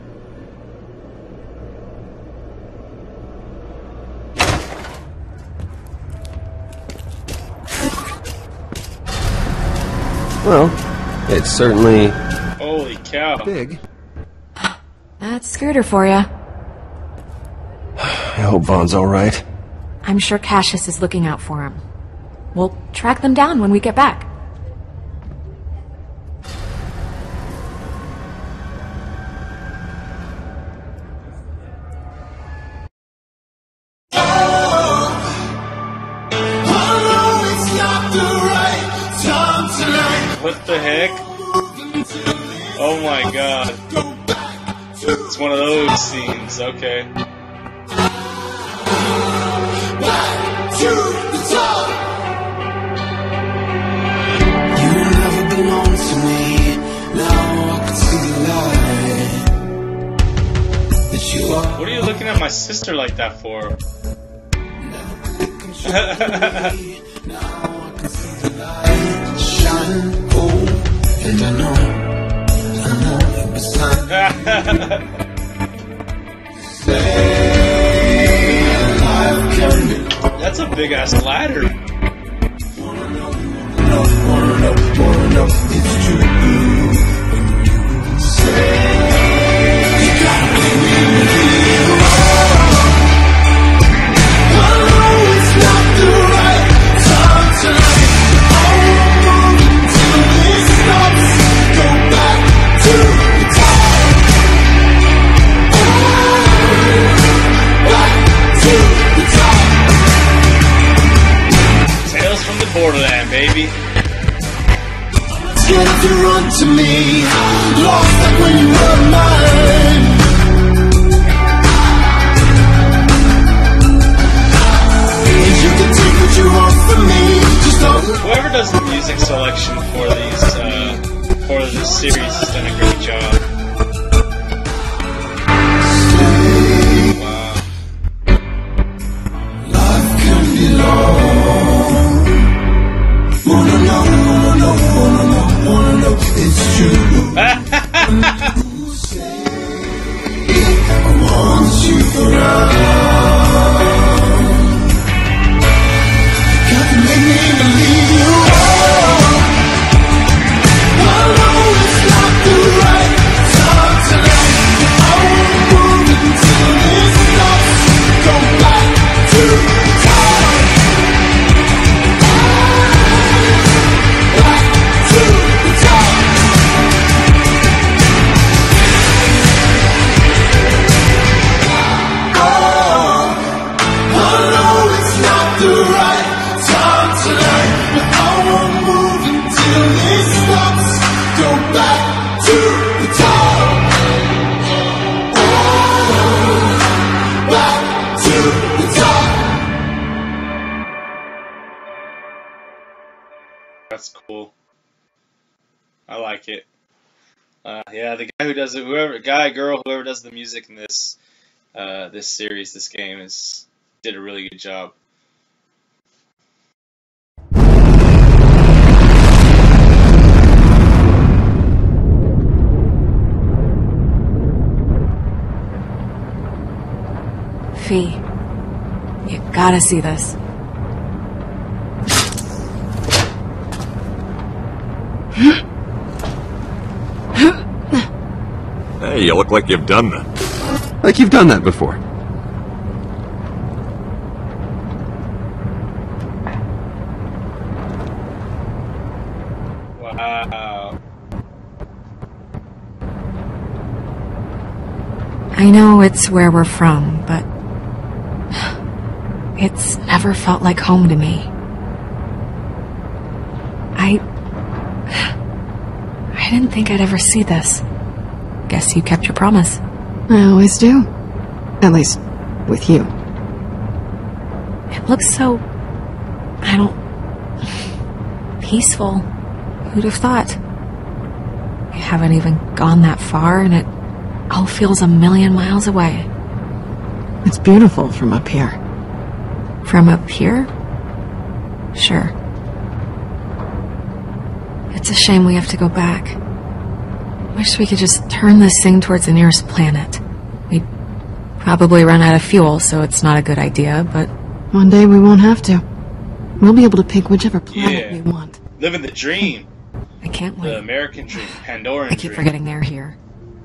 Well, it's certainly... Holy cow. Big. That's Scooter for ya. I hope Vaughn's alright. I'm sure Cassius is looking out for him. We'll track them down when we get back. What the heck? Oh my god. It's one of those scenes, okay. What are you looking at my sister like that for? That's a big ass ladder. Tales from the Borderlands, baby. Scared if you run to me, lost like when you were mine. You can take what you want from me, just don't. Whoever does the music selection for this series has done a great job. Wow. Life can be long. Wanna know, it's true. I want you around. You got to make me believe you are. I know it's not the right time tonight. I won't move until it stops. Go back to the top. Back to the top. Oh, I know it's not the right time tonight, but I won't move until it stops. Go back to the top. Oh, back to the top. That's cool. I like it. Yeah, the guy who does it, whoever does the music in this series, this game did a really good job. Fee, you gotta see this. Hey, you look like you've done that. Like you've done that before. Wow. I know it's where we're from, but it's never felt like home to me. I didn't think I'd ever see this. Guess you kept your promise. I always do. At least, with you. It looks so... peaceful. Who'd have thought? We haven't even gone that far, and it all feels a million miles away. It's beautiful from up here. From up here? Sure. It's a shame we have to go back. Wish we could just turn this thing towards the nearest planet. We'd probably run out of fuel, so it's not a good idea, but... One day we won't have to. We'll be able to pick whichever planet we want. Living the dream. I can't wait. The American dream. Pandoran I keep dream. forgetting they're here.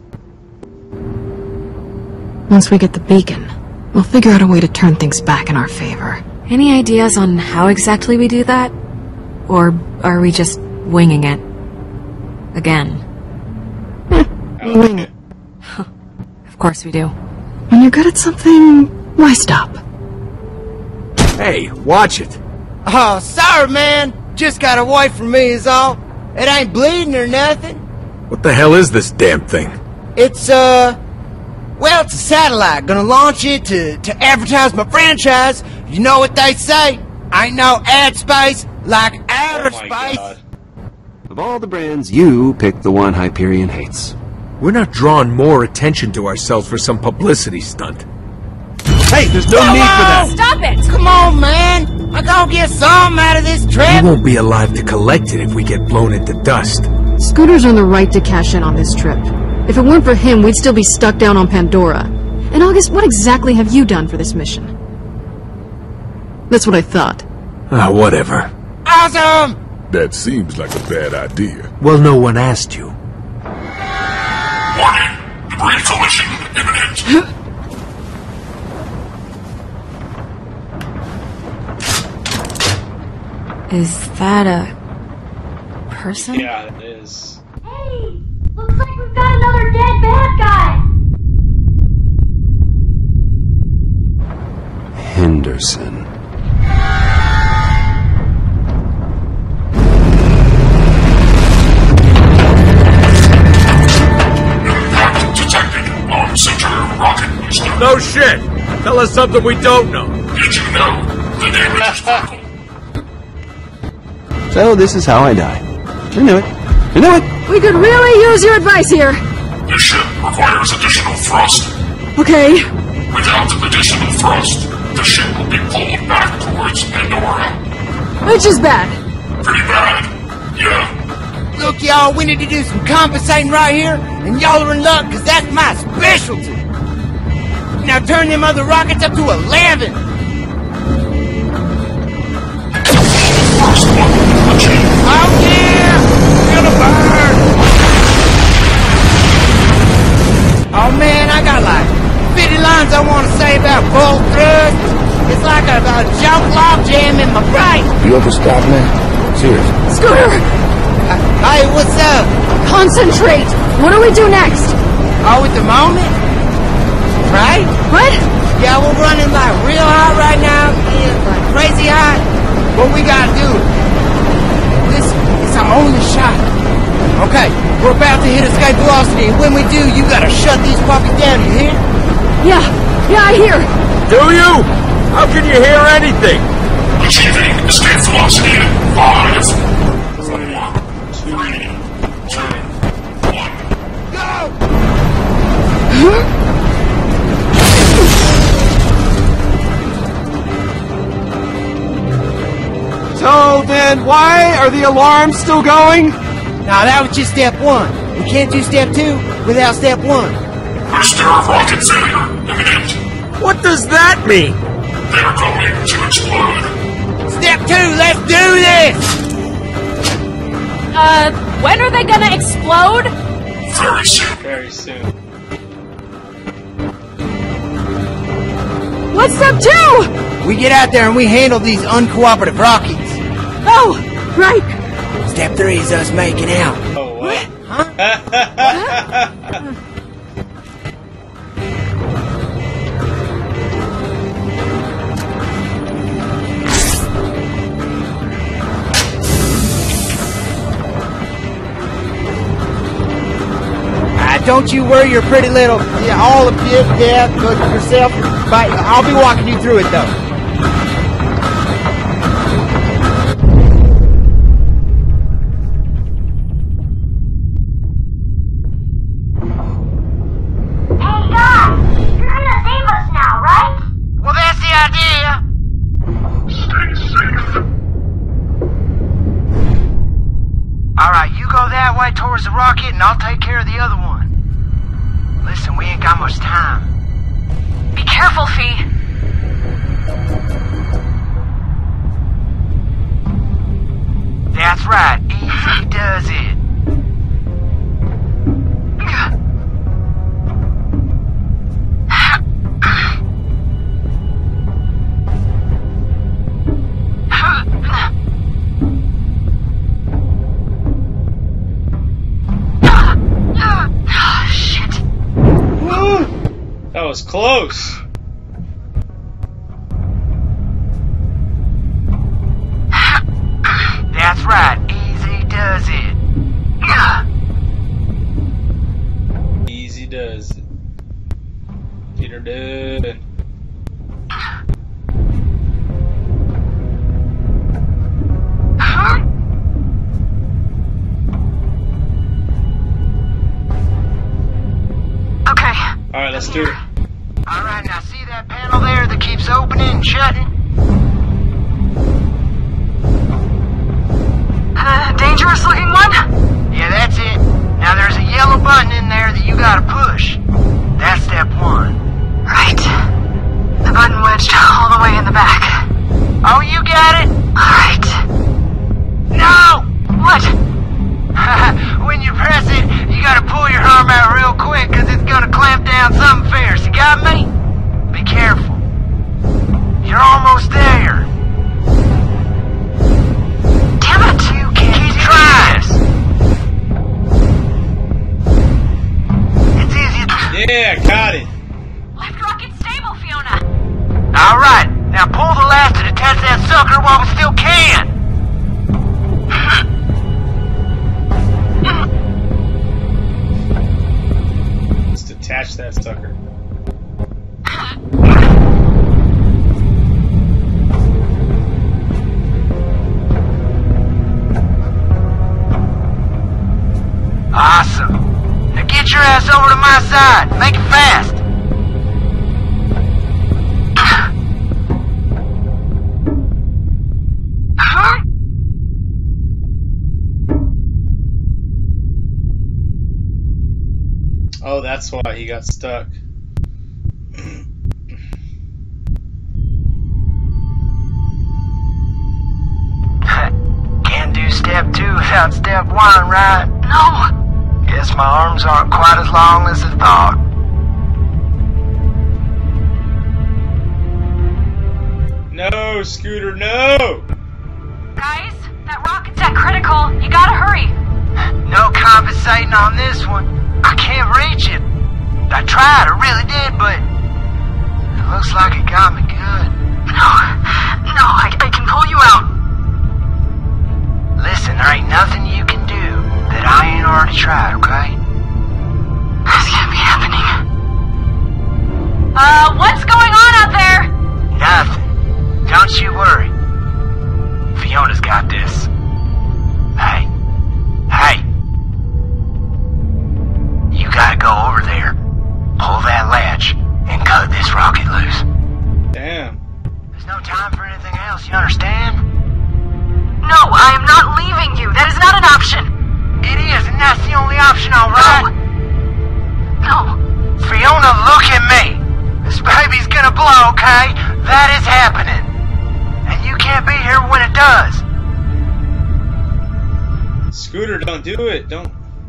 Once we get the beacon, we'll figure out a way to turn things back in our favor. Any ideas on how exactly we do that? Or are we just winging it? Again. Wing it. Of course we do. When you're good at something, why stop? Hey, watch it. Oh, sorry, man. Just got away from me is all. It ain't bleeding or nothing. What the hell is this damn thing? It's, well, it's a satellite. Gonna launch it to advertise my franchise. You know what they say. Ain't no ad space like outer space. God. Of all the brands, you picked the one Hyperion hates. We're not drawing more attention to ourselves for some publicity stunt. Hey, there's no need for that! Stop it! Come on, man. I gonna get some out of this trip. We won't be alive to collect it if we get blown into dust. Scooter's earned the right to cash in on this trip. If it weren't for him, we'd still be stuck down on Pandora. And August, what exactly have you done for this mission? That's what I thought. Whatever. Awesome! That seems like a bad idea. Well, no one asked you. Warning! Debris collision imminent. Is that a... person? Yeah, it is. Hey! Looks like we've got another dead bad guy! Henderson. Impact detected on center rocket booster. No shit! Tell us something we don't know. Did you know the damage is critical? So this is how I die. I knew it. I knew it! We could really use your advice here! This ship requires additional thrust. Okay. Without additional thrust, the ship will be pulled back towards Pandora. Which is bad. Pretty bad. Yeah. Look, y'all, we need to do some compensating right here, and y'all are in luck, because that's my specialty. Now turn them other rockets up to 11. First one achieved. Oh, yeah! Feel the burn! Oh, man, I got like 50 lines I want to say about full thrust. It's like a junk log jam in my brain. You ever stop, man? Seriously. Scooter! Hey, what's up? Concentrate! What do we do next? Oh, at the moment? Right? What? Yeah, we're running like real hot right now. Yeah, like crazy hot. What we gotta do? Listen, it's our only shot. Okay, we're about to hit escape velocity, and when we do, you gotta shut these puppies down, you hear? Yeah, I hear. Do you? How can you hear anything? Achieving escape velocity in 5, 4, 3, 2, 1. Go! So then, why are the alarms still going? Now that was just step one. We can't do step two without step one. Booster rocket failure imminent. What does that mean? They're going to explode. Step 2, let's do this! When are they gonna explode? Very soon. Very soon. What's step 2? We get out there and we handle these uncooperative rockets. Oh, right. Step 3 is us making out. Oh, what? Don't you worry your pretty little, all of you, but yourself. But I'll be walking you through it though. Hey guys, you're gonna save us now, right? Well, that's the idea. Stay safe. Alright, you go that way towards the rocket and I'll take care of the other one. Listen, we ain't got much time. Be careful, Fee. That's right, easy does it. That was close. That's right, easy does it. Easy does it. Peter did. Okay. Alright, let's do it. Alright, now see that panel there that keeps opening and shutting? Dangerous looking one? Yeah, that's it. Now there's a yellow button in there that you gotta push. That's step 1. Right. The button wedged all the way in the back. Oh, you got it? Alright. No! What? When you press it, you gotta pull your arm out real quick, cause it's gonna clamp down something fierce. You got me? Be careful. You're almost there. Damn it! You can keep trying. It's easy. Yeah, got it. Left rocket stable, Fiona. Alright, now pull the last to detach that sucker while we still can. Let's detach that sucker. Awesome. Now get your ass over to my side. Make it fast. Oh, that's why he got stuck. Can't do step 2 without step 1, right? No. Guess my arms aren't quite as long as I thought. No, Scooter, no! Guys, that rocket's at critical. You gotta hurry. No compensating on this one. I can't reach it. I tried, I really did, but it looks like it got me good. No, I can pull you out. Listen, there ain't nothing you can do that I ain't already tried, okay? This can't be happening. What's going on out there? Nothing. Don't you worry. Fiona's got this. Hey. You gotta go over there. Pull that latch. gonna blow, okay? That is happening. And you can't be here when it does. Scooter, don't do it. Don't.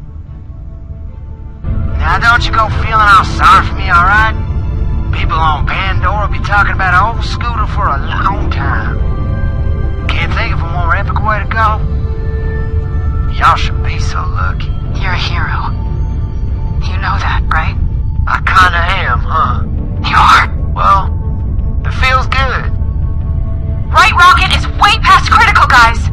Now don't you go feeling all sorry for me, alright? People on Pandora be talking about old Scooter for a long time. Can't think of a more epic way to go. Y'all should be so lucky. You're a hero. You know that, right? I kinda am, huh? You are. Well, it feels good. Right rocket is way past critical, guys!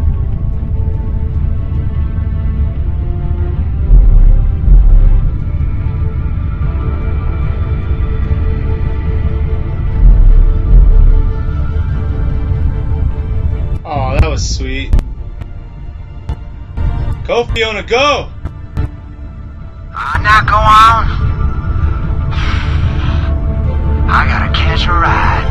Oh, that was sweet. Go, Fiona, go! Now go on. I gotta catch a ride.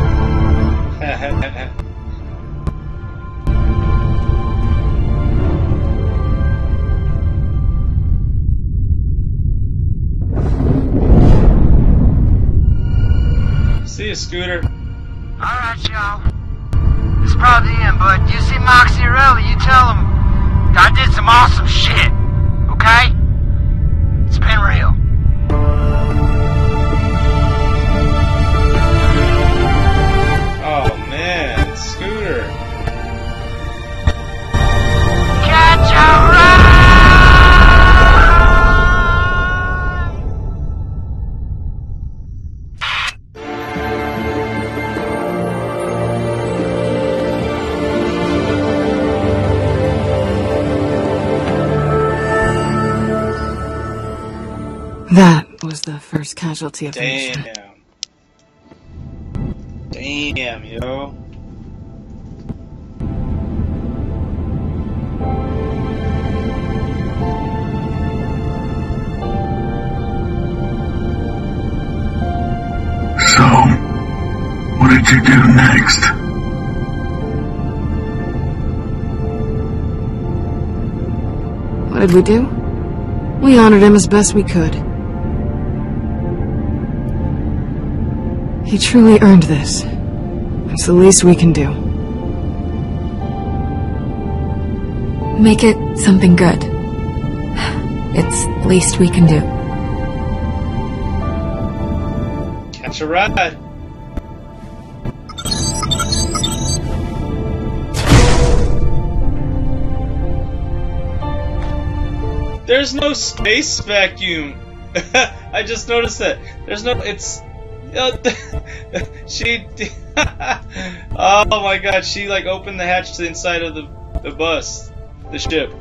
See you, Scooter. Alright, y'all. It's probably the end, but you see Moxie or Ellie, you tell them I did some awesome shit, okay? It's been real. Oh, man. Scooter. Catch a ride! That was the first casualty of the mission. Damn, yo. So, what did you do next? What did we do? We honored him as best we could. He truly earned this. It's the least we can do. Make it something good. It's the least we can do. Catch a ride. There's no space vacuum. I just noticed that. There's no. It's. She. Oh my god! She like opened the hatch to the inside of the bus, the ship.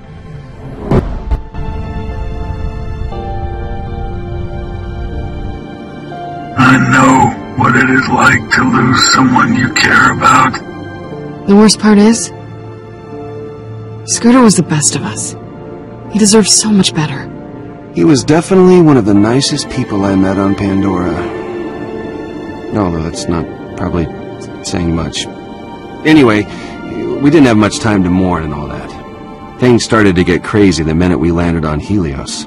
I know what it is like to lose someone you care about. The worst part is, Scooter was the best of us. He deserves so much better. He was definitely one of the nicest people I met on Pandora. Although that's not probably saying much. Anyway, we didn't have much time to mourn and all that. Things started to get crazy the minute we landed on Helios.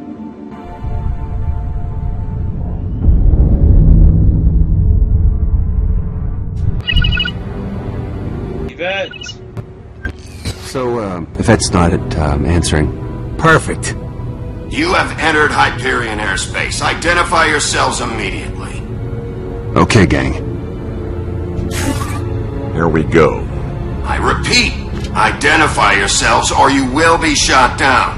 Yvette. So, Yvette's not answering. Perfect. You have entered Hyperion airspace. Identify yourselves immediately. Okay, gang. Here we go. I repeat, identify yourselves or you will be shot down.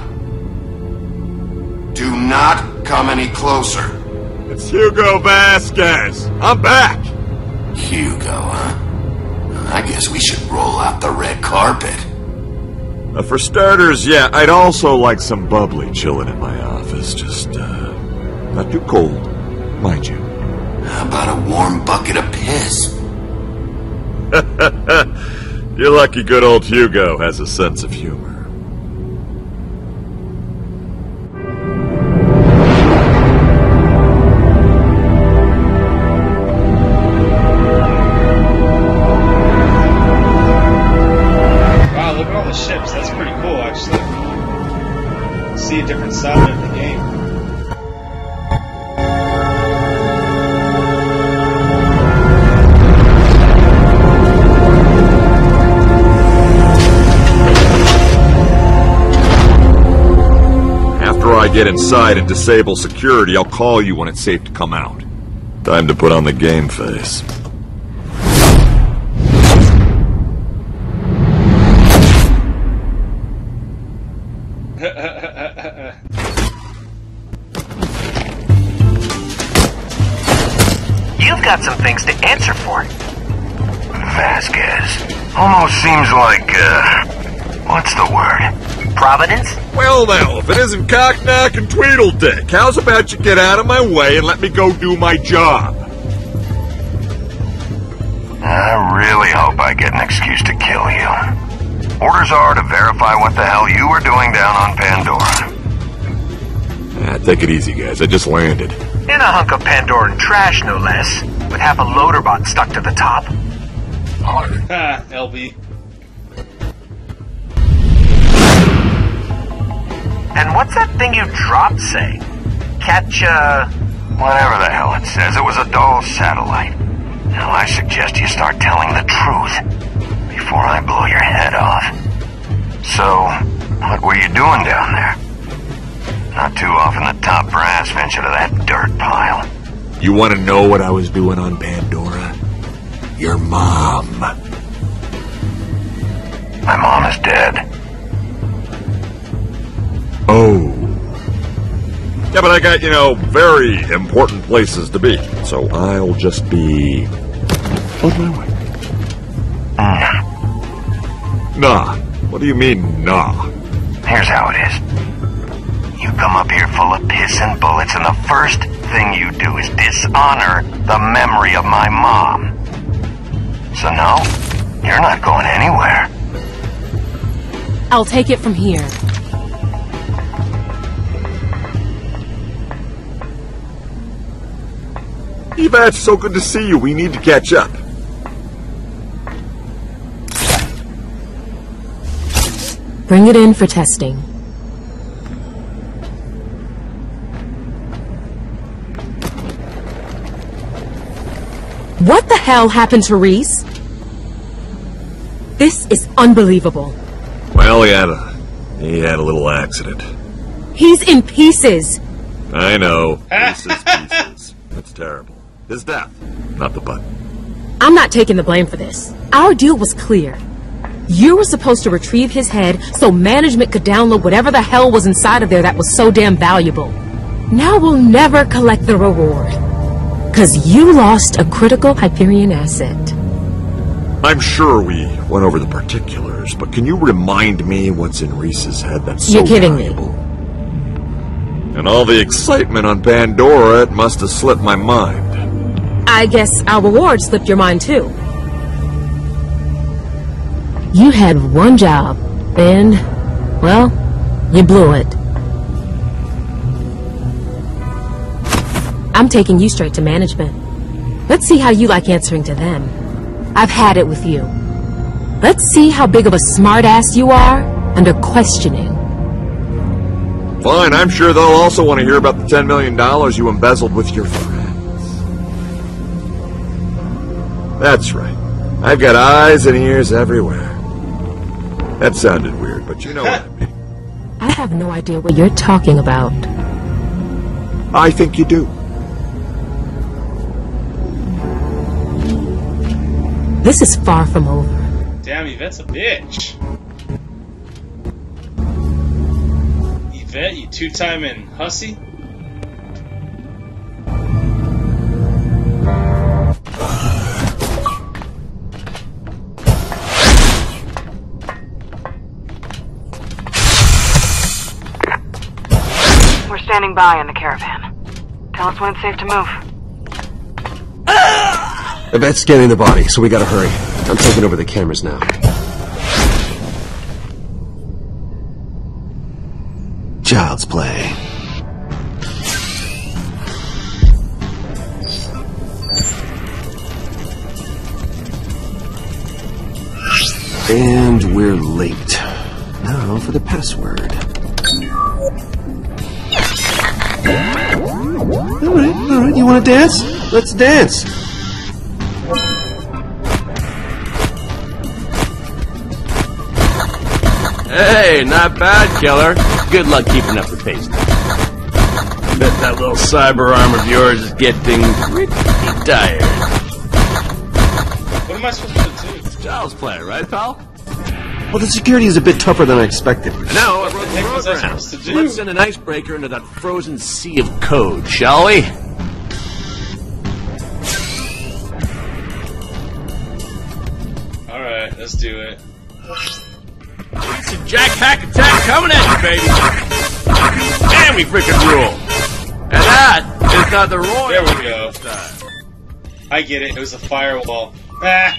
Do not come any closer. It's Hugo Vasquez. I'm back. Hugo, huh? I guess we should roll out the red carpet. For starters, yeah, I'd also like some bubbly chilling in my office. Just, not too cold, mind you. How about a warm bucket of piss? You're lucky good old Hugo has a sense of humor. Ships, that's pretty cool actually. See a different side of the game. get inside and disable security, I'll call you when it's safe to come out. Time to put on the game face. You've got some things to answer for. Vasquez. Almost seems like, what's the word? Providence? Well now, if it isn't cock knock and tweedledick, how's about you get out of my way and let me go do my job? I really hope I get an excuse to kill you. Orders are to verify what the hell you were doing down on Pandora. Take it easy, guys. I just landed. In a hunk of Pandoran trash, no less, with half a loader bot stuck to the top. Ha, LB. And what's that thing you dropped say? Catch, Whatever the hell it says, it was a dull satellite. Now I suggest you start telling the truth before I blow your head off. So, what were you doing down there? Not too often the top brass venture to that dirt pile. You want to know what I was doing on Pandora? Your mom. My mom is dead. Oh. Yeah, but I got, very important places to be. So I'll just be on my way. Nah. What do you mean, nah? Here's how it is. You come up here full of piss and bullets, and the first thing you do is dishonor the memory of my mom. So no, you're not going anywhere. I'll take it from here. Yvette, so good to see you. We need to catch up. Bring it in for testing. What the hell happened to Reese? This is unbelievable. Well, he had a little accident. He's in pieces. I know. Pieces. That's terrible. His death, not the button. I'm not taking the blame for this. Our deal was clear. You were supposed to retrieve his head so management could download whatever the hell was inside of there that was so damn valuable. Now we'll never collect the reward. 'Cause you lost a critical Hyperion asset. I'm sure we went over the particulars, but can you remind me what's in Reese's head that's so You're kidding valuable? And all the excitement on Pandora, it must have slipped my mind. I guess our reward slipped your mind too. You had one job, and, well, you blew it. I'm taking you straight to management. Let's see how you like answering to them. I've had it with you. Let's see how big of a smartass you are under questioning. Fine, I'm sure they'll also want to hear about the $10 million you embezzled with your friends. That's right. I've got eyes and ears everywhere. That sounded weird, but you know what I mean. I have no idea what you're talking about. I think you do. This is far from over. Damn, Yvette's a bitch. Yvette, you two-timing hussy. We're standing by in the caravan. Tell us when it's safe to move. Yvette's scanning the body, so we gotta hurry. I'm taking over the cameras now. Child's play. And we're late. Now for the password. Alright, you wanna dance? Let's dance! Hey, not bad, killer. Good luck keeping up the pace. Bet that little cyber arm of yours is getting pretty tired. What am I supposed to do? It's child's play, right, pal? Well, the security is a bit tougher than I expected. No, I wrote the program. So let's send an icebreaker into that frozen sea of code, shall we? Alright, let's do it. It's a Jack Hack attack coming at you, baby! And we freaking rule! And that is not the royal. There we go. I get it, it was a firewall. Ah!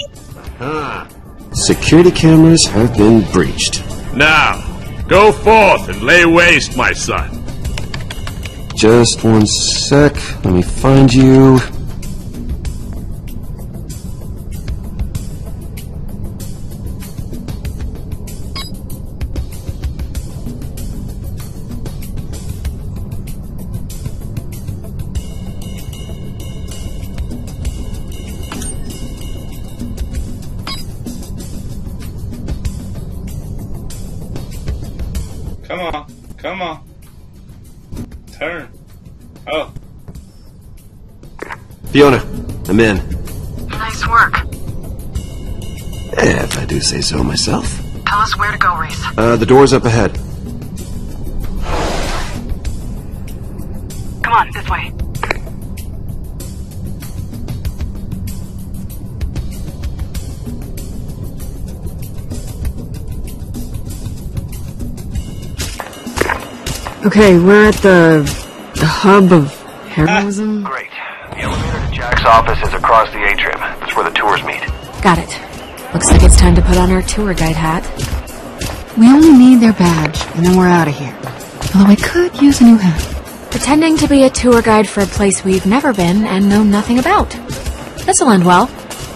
Security cameras have been breached. Now, go forth and lay waste, my son. Just one sec. Let me find you. Come on, come on. Turn. Oh. Fiona, I'm in. Nice work. If I do say so myself. Tell us where to go, Reese. The door's up ahead. Come on, this way. Okay, we're at the hub of heroism. Great. The elevator to Jack's office is across the atrium. That's where the tours meet. Got it. Looks like it's time to put on our tour guide hat. We only need their badge, and then we're out of here. Although I could use a new hat. Pretending to be a tour guide for a place we've never been and know nothing about. This'll end well.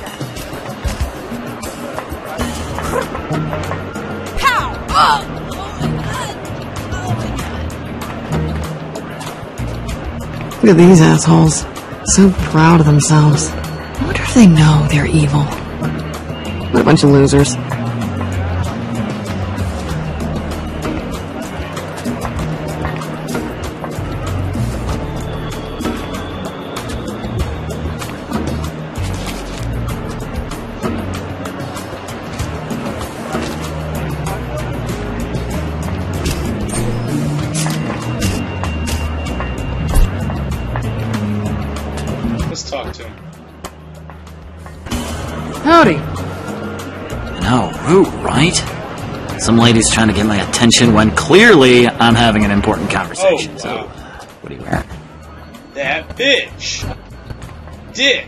Look at these assholes. So proud of themselves. I wonder if they know they're evil. What a bunch of losers. Let's talk to him. Howdy. No, rude, right? Some lady's trying to get my attention when clearly I'm having an important conversation. So, what are you wearing? That bitch. Dick.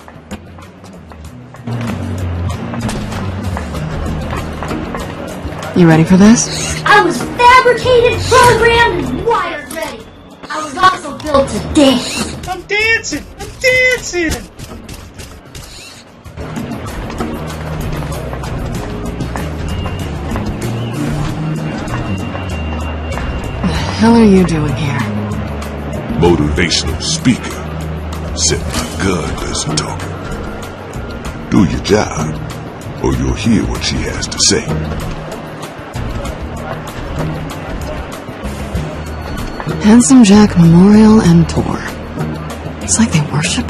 You ready for this? I was fabricated, programmed, and wired ready. I was also built to dance. I'm dancing. I'm dancing. What the hell are you doing here? Motivational speaker. Said my gun does the talking. Do your job, or you'll hear what she has to say. Handsome Jack Memorial and Tour. It's like they worship.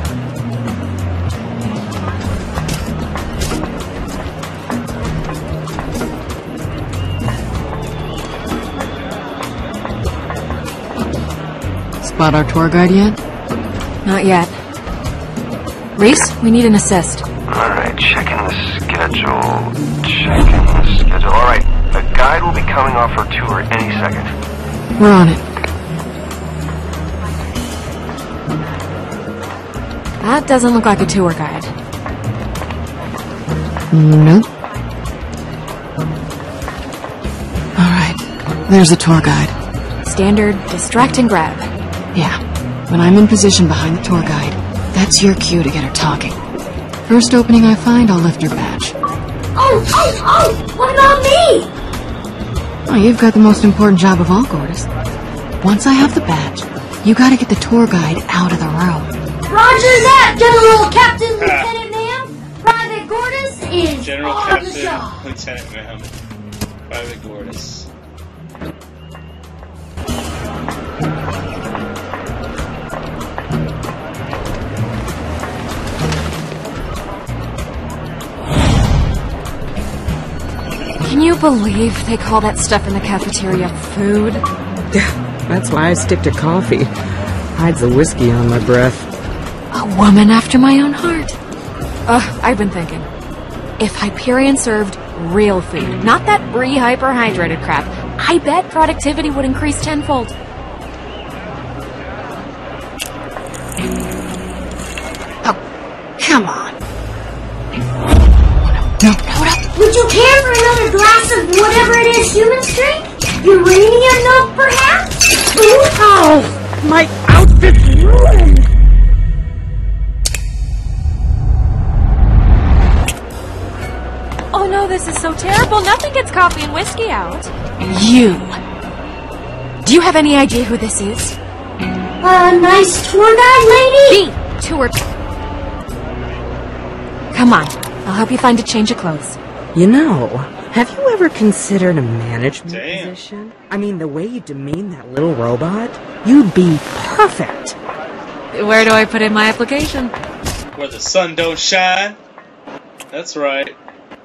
Spot our tour guide yet? Not yet. Reese, we need an assist. Alright, checking the schedule. Alright, a guide will be coming off her tour any second. We're on it. That doesn't look like a tour guide. Nope. Alright, there's a tour guide. Standard distract and grab. Yeah, when I'm in position behind the tour guide, that's your cue to get her talking. First opening I find, I'll lift her badge. Oh! What about me? Oh, you've got the most important job of all, Gordis. Once I have the badge, you gotta get the tour guide out of the room. Roger that, General Captain Lieutenant Ma'am. Private Gordis is General on Captain the job. Lieutenant Ma'am. Private Gordis. believe they call that stuff in the cafeteria food? That's why I stick to coffee. Hides the whiskey on my breath. A woman after my own heart. I've been thinking. If Hyperion served real food, not that brie hyper-hydrated crap, I bet productivity would increase tenfold. Oh, come on. Would you care for another glass of whatever it is humans drink? Uranium milk, perhaps? Oh, my outfit's ruined! Oh no, this is so terrible. Nothing gets coffee and whiskey out. You. Do you have any idea who this is? A nice tour guide lady? Tour. Come on, I'll help you find a change of clothes. You know, have you ever considered a management position? I mean, the way you demean that little robot, you'd be perfect. Where do I put in my application? Where the sun don't shine. That's right.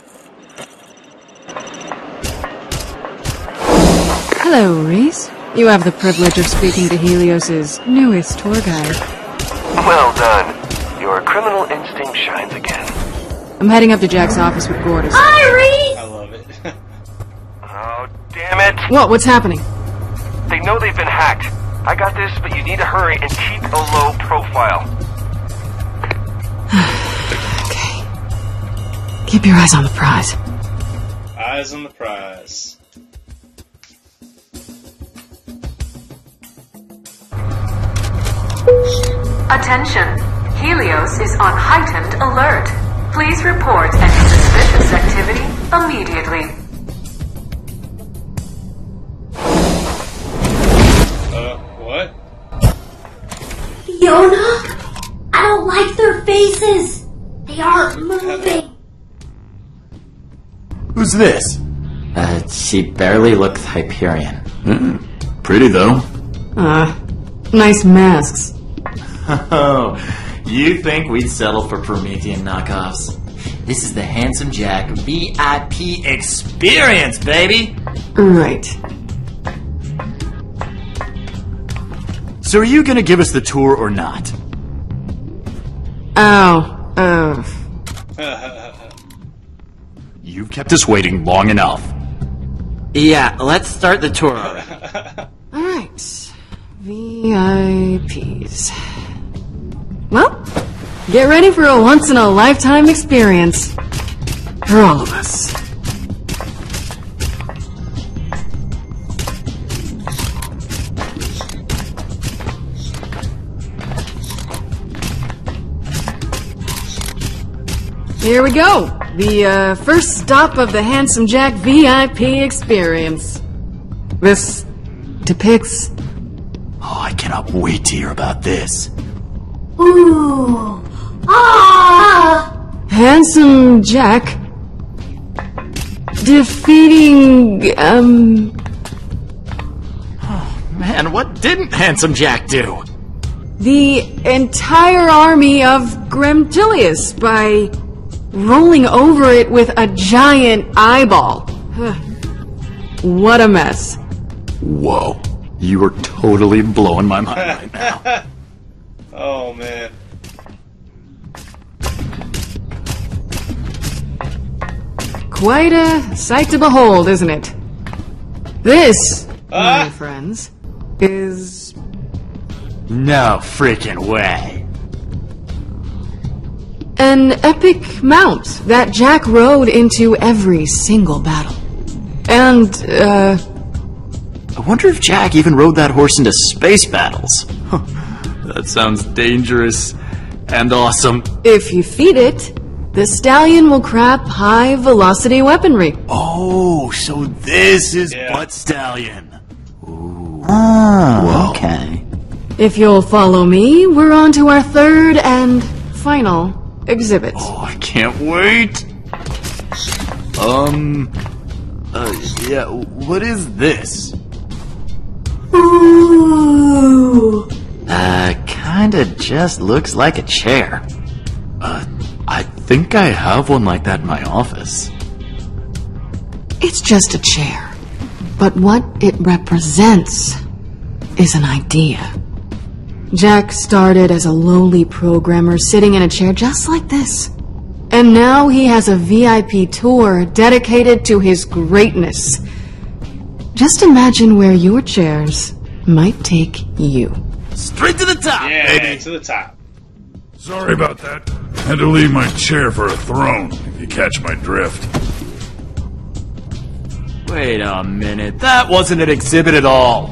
Hello, Reese. You have the privilege of speaking to Helios's newest tour guide. Well done. Your criminal instinct shines again. I'm heading up to Jack's office with Gordis. Hi, Reese! I love it. Oh, damn it! What's happening? They know they've been hacked. I got this, but you need to hurry and keep a low profile. Okay. Keep your eyes on the prize. Eyes on the prize. Attention. Helios is on heightened alert. Please report any suspicious activity immediately. What? Fiona? I don't like their faces. They aren't moving. Who's this? She barely looked Hyperion. Pretty though. Nice masks. Oh, you think we'd settle for Promethean knockoffs? This is the Handsome Jack VIP experience, baby! Right. So are you gonna give us the tour or not? You've kept us waiting long enough. Yeah, let's start the tour already. Alright. VIPs. Well, get ready for a once-in-a-lifetime experience. For all of us. Here we go. The first stop of the Handsome Jack VIP experience. This depicts... Oh, I cannot wait to hear about this. Ooh. Ah! Handsome Jack defeating, Oh, man, what didn't Handsome Jack do? the entire army of Gremtilius by rolling over it with a giant eyeball. What a mess. Whoa. You are totally blowing my mind right now. Oh, man. Quite a sight to behold, isn't it? This, my friends, is... No freaking way. an epic mount that Jack rode into every single battle. And, I wonder if Jack even rode that horse into space battles. That sounds dangerous and awesome. if you feed it, the stallion will crap high-velocity weaponry. Oh, so this is Butt Stallion. Ooh. Oh, okay. If you'll follow me, we're on to our third and final exhibit. Oh, I can't wait. Yeah, what is this? Ooh. Kinda just looks like a chair. I think I have one like that in my office. It's just a chair. But what it represents is an idea. Jack started as a lowly programmer sitting in a chair just like this. And now he has a VIP tour dedicated to his greatness. Just imagine where your chairs might take you. Straight to the top, Yeah, baby. to the top. Sorry about that. Had to leave my chair for a throne, if you catch my drift. Wait a minute, that wasn't an exhibit at all.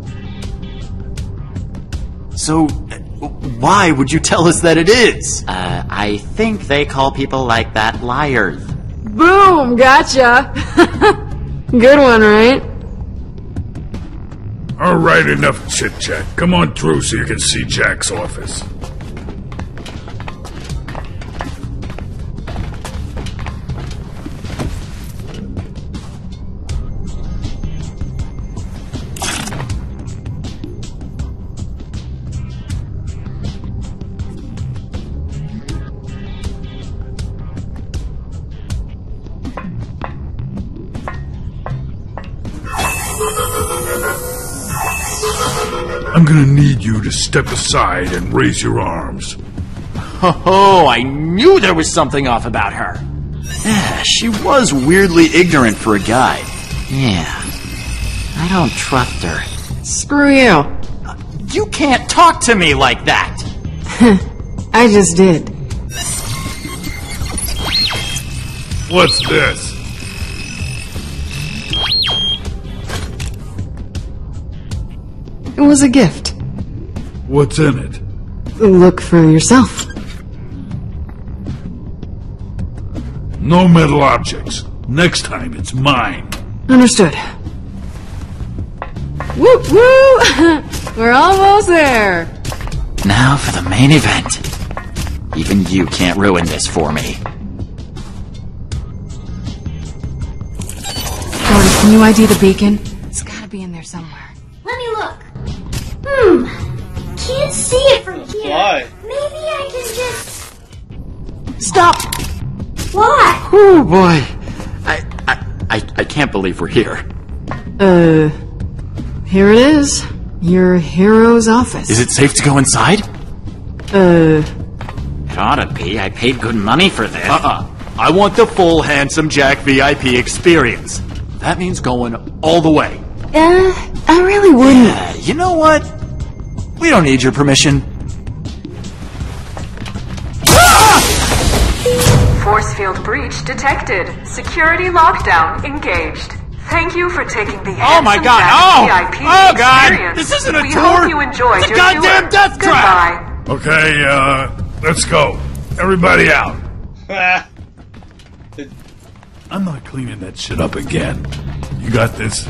So, why would you tell us that it is? I think they call people like that liars. Boom! Gotcha! Good one, right? Alright, enough chit-chat. Come on through so you can see Jack's office. I'm gonna need you to step aside and raise your arms. Oh, I knew there was something off about her. Yeah, she was weirdly ignorant for a guy. Yeah, I don't trust her. Screw you. You can't talk to me like that! I just did. What's this? It was a gift. What's in it? Look for yourself. No metal objects. Next time, it's mine. Understood. Woo woo! We're almost there. Now for the main event. Even you can't ruin this for me. Jordan, can you ID the beacon? It's gotta be in there somewhere. Let me look. Can't see it from here. Why? Maybe I can just... Stop! Why? Oh boy. I can't believe we're here. Here it is. Your hero's office. Is it safe to go inside? Gotta be. I paid good money for this. I want the full Handsome Jack VIP experience. That means going all the way. I really wouldn't. Yeah, you know what? We don't need your permission. Force field breach detected. Security lockdown engaged. Thank you for taking the Oh my Handsome God! Jack VIP Oh God! experience. This isn't a we tour! hope you enjoyed It's a your goddamn tour. death trap! Goodbye. Okay, let's go. Everybody out. I'm not cleaning that shit up again. You got this?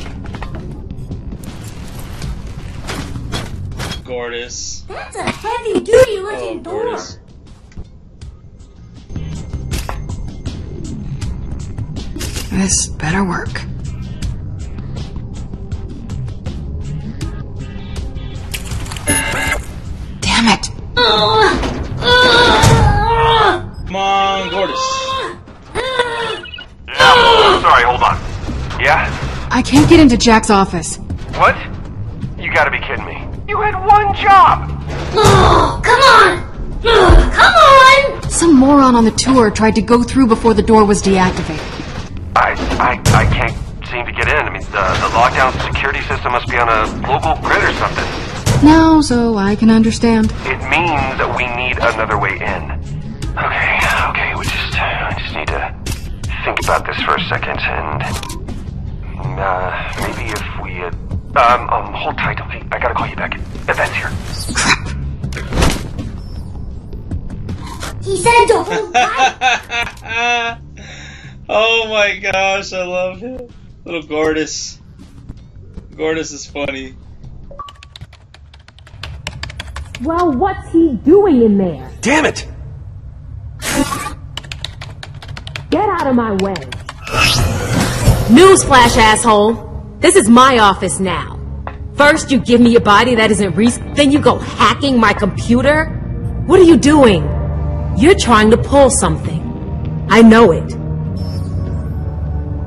Gorgeous. That's a heavy-duty looking door. Gorgeous. This better work. Damn it! Come on, Gorgeous. Sorry, hold on. Yeah? I can't get into Jack's office. What? You gotta be kidding me. You had one job! Oh, come on! Come on! Some moron on the tour tried to go through before the door was deactivated. I can't seem to get in. I mean, the lockdown security system must be on a local grid or something. Now, so I can understand. It means that we need another way in. Okay, I just need to think about this for a second, and maybe if we hold tight. Okay, I gotta call you back. Event's here. He said to hold tight. Oh my gosh, I love him. Little Gorgeous. Gorgeous is funny. Well, what's he doing in there? Damn it! Get out of my way. Newsflash, asshole. This is my office now. First you give me a body that isn't Reese, then you go hacking my computer? What are you doing? You're trying to pull something. I know it.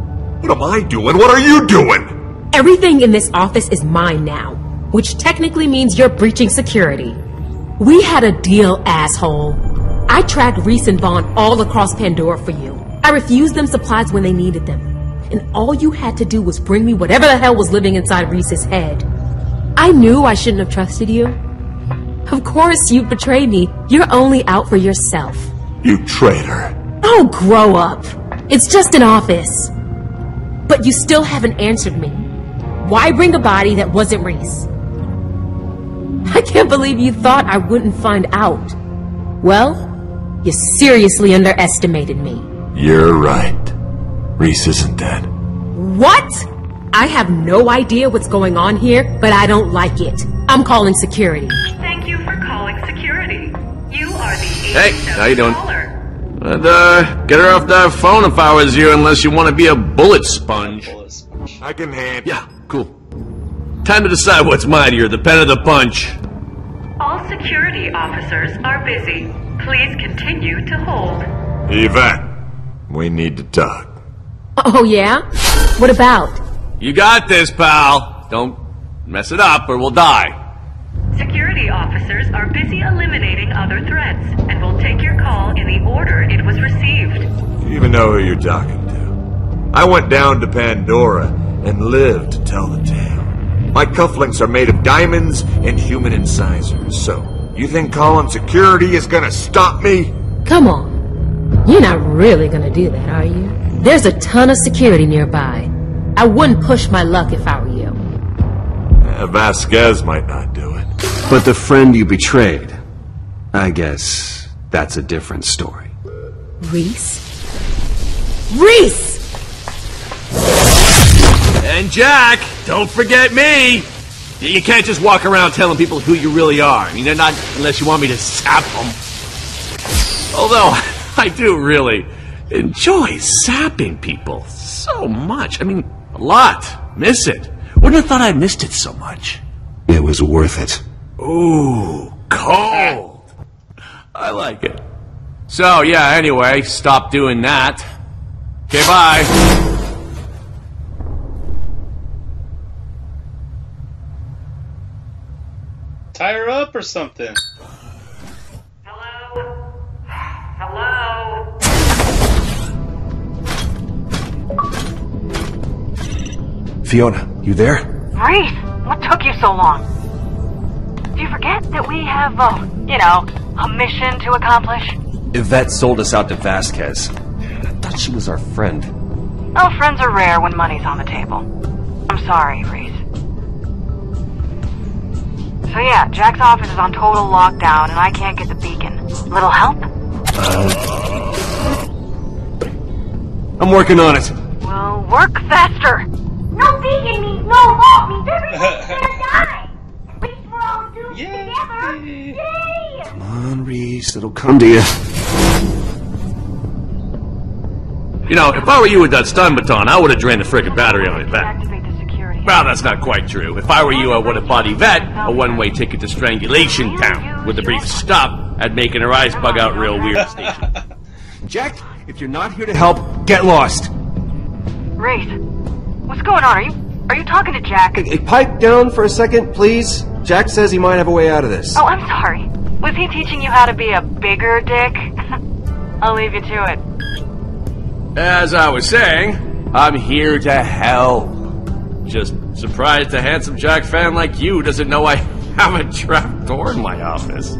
What am I doing? What are you doing? Everything in this office is mine now, which technically means you're breaching security. We had a deal, asshole. I tracked Reese and Vaughn all across Pandora for you. I refused them supplies when they needed them. And all you had to do was bring me whatever the hell was living inside Reese's head. I knew I shouldn't have trusted you. Of course you betrayed me. You're only out for yourself. You traitor. Oh, grow up. It's just an office. But you still haven't answered me. Why bring a body that wasn't Reese? I can't believe you thought I wouldn't find out. Well, you seriously underestimated me. You're right. Reese isn't dead. What? I have no idea what's going on here, but I don't like it. I'm calling security. Thank you for calling security. You are the Hey, how you doing? Get her off that phone if I was you, unless you want to be a bullet sponge. I can handle. Yeah, cool. Time to decide what's mightier, the pen or the punch. All security officers are busy. Please continue to hold. Yvette, we need to talk. Oh, yeah? What about? You got this, pal. Don't mess it up or we'll die. Security officers are busy eliminating other threats and will take your call in the order it was received. You even know who you're talking to. I went down to Pandora and lived to tell the tale. My cufflinks are made of diamonds and human incisors, so you think calling security is gonna stop me? Come on. You're not really gonna do that, are you? There's a ton of security nearby. I wouldn't push my luck if I were you. Vasquez might not do it. But the friend you betrayed, I guess that's a different story. Reese? Reese! And Jack, don't forget me. You can't just walk around telling people who you really are. I mean, they're not unless you want me to sap them. Although, I do really enjoy sapping people so much. I mean, a lot. Miss it. Wouldn't have thought I missed it so much. It was worth it. Ooh, cold. I like it. So, yeah, anyway, stop doing that. Okay, bye. Tie her up or something. Hello? Fiona, you there? Reese, what took you so long? Do you forget that we have, a mission to accomplish? Yvette sold us out to Vasquez. I thought she was our friend. Oh, friends are rare when money's on the table. I'm sorry, Reese. So yeah, Jack's office is on total lockdown and I can't get the beacon. Little help? I'm working on it. Well, work faster. No beacon means no hope, means everyone's gonna die. At least we're all doomed together. Yay! Come on, Reese, it'll come to you. You know, if I were you with that stun baton, I would have drained the frickin' battery on it back. Well, that's not quite true. If I were you, I would have bought Yvette a one-way ticket to Strangulation Town. With a brief stop at making her eyes bug out real weird station. Jack, if you're not here to help, get lost. Reese, what's going on? Are you talking to Jack? Hey, pipe down for a second, please. Jack says he might have a way out of this. Oh, I'm sorry. Was he teaching you how to be a bigger dick? I'll leave you to it. As I was saying, I'm here to help. Just surprised a handsome Jack fan like you doesn't know I have a trap door in my office.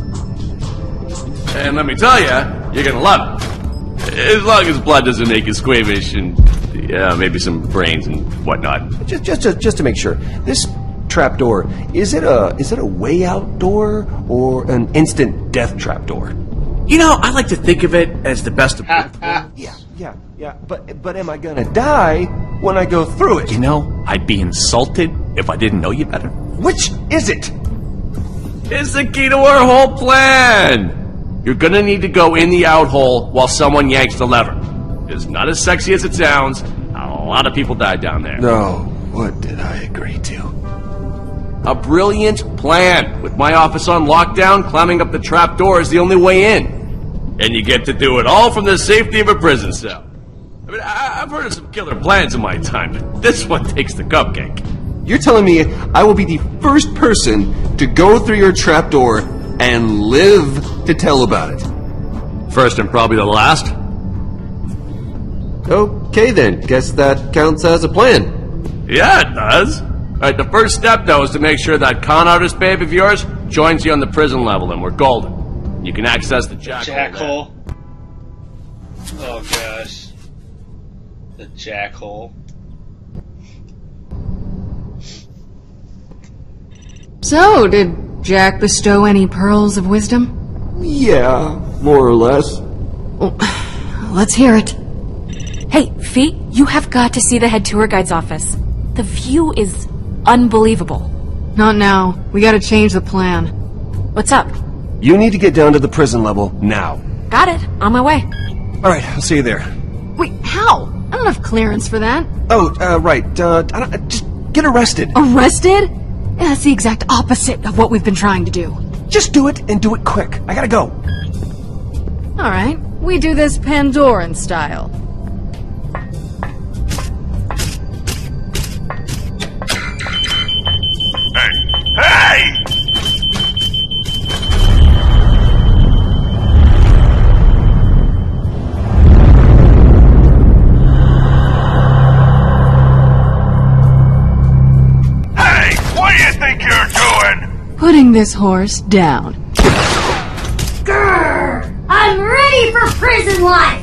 And let me tell you, you're gonna love it. As long as blood doesn't make you squeamish and maybe some brains and whatnot. Just to make sure, this trapdoor, is it a way out door or an instant death trapdoor? You know, I like to think of it as the best of both worlds. Yeah, but am I gonna die when I go through it? You know, I'd be insulted if I didn't know you better. Which is it? It's the key to our whole plan. You're gonna need to go in the out hole while someone yanks the lever. It's not as sexy as it sounds. A lot of people died down there. No, what did I agree to? A brilliant plan. With my office on lockdown, climbing up the trapdoor is the only way in. And you get to do it all from the safety of a prison cell. I mean, I've heard of some killer plans in my time, but this one takes the cupcake. You're telling me I will be the first person to go through your trapdoor and live to tell about it? First and probably the last. Okay then, guess that counts as a plan. Yeah, it does. Alright, the first step, though, is to make sure that con artist babe of yours joins you on the prison level, and we're golden. You can access the jackhole. Oh gosh. The jackhole. So, did Jack bestow any pearls of wisdom? Yeah, more or less. Well, let's hear it. Hey, Fee, you have got to see the head tour guide's office. The view is unbelievable. Not now. We gotta change the plan. What's up? You need to get down to the prison level now. Got it. On my way. Alright, I'll see you there. Wait, how? I don't have clearance for that. Oh, right. Just get arrested. Arrested? Yeah, that's the exact opposite of what we've been trying to do. Just do it, and do it quick. I gotta go. Alright, we do this Pandoran style. Hey! Hey, what do you think you're doing? Putting this horse down. Grrr! I'm ready for prison life!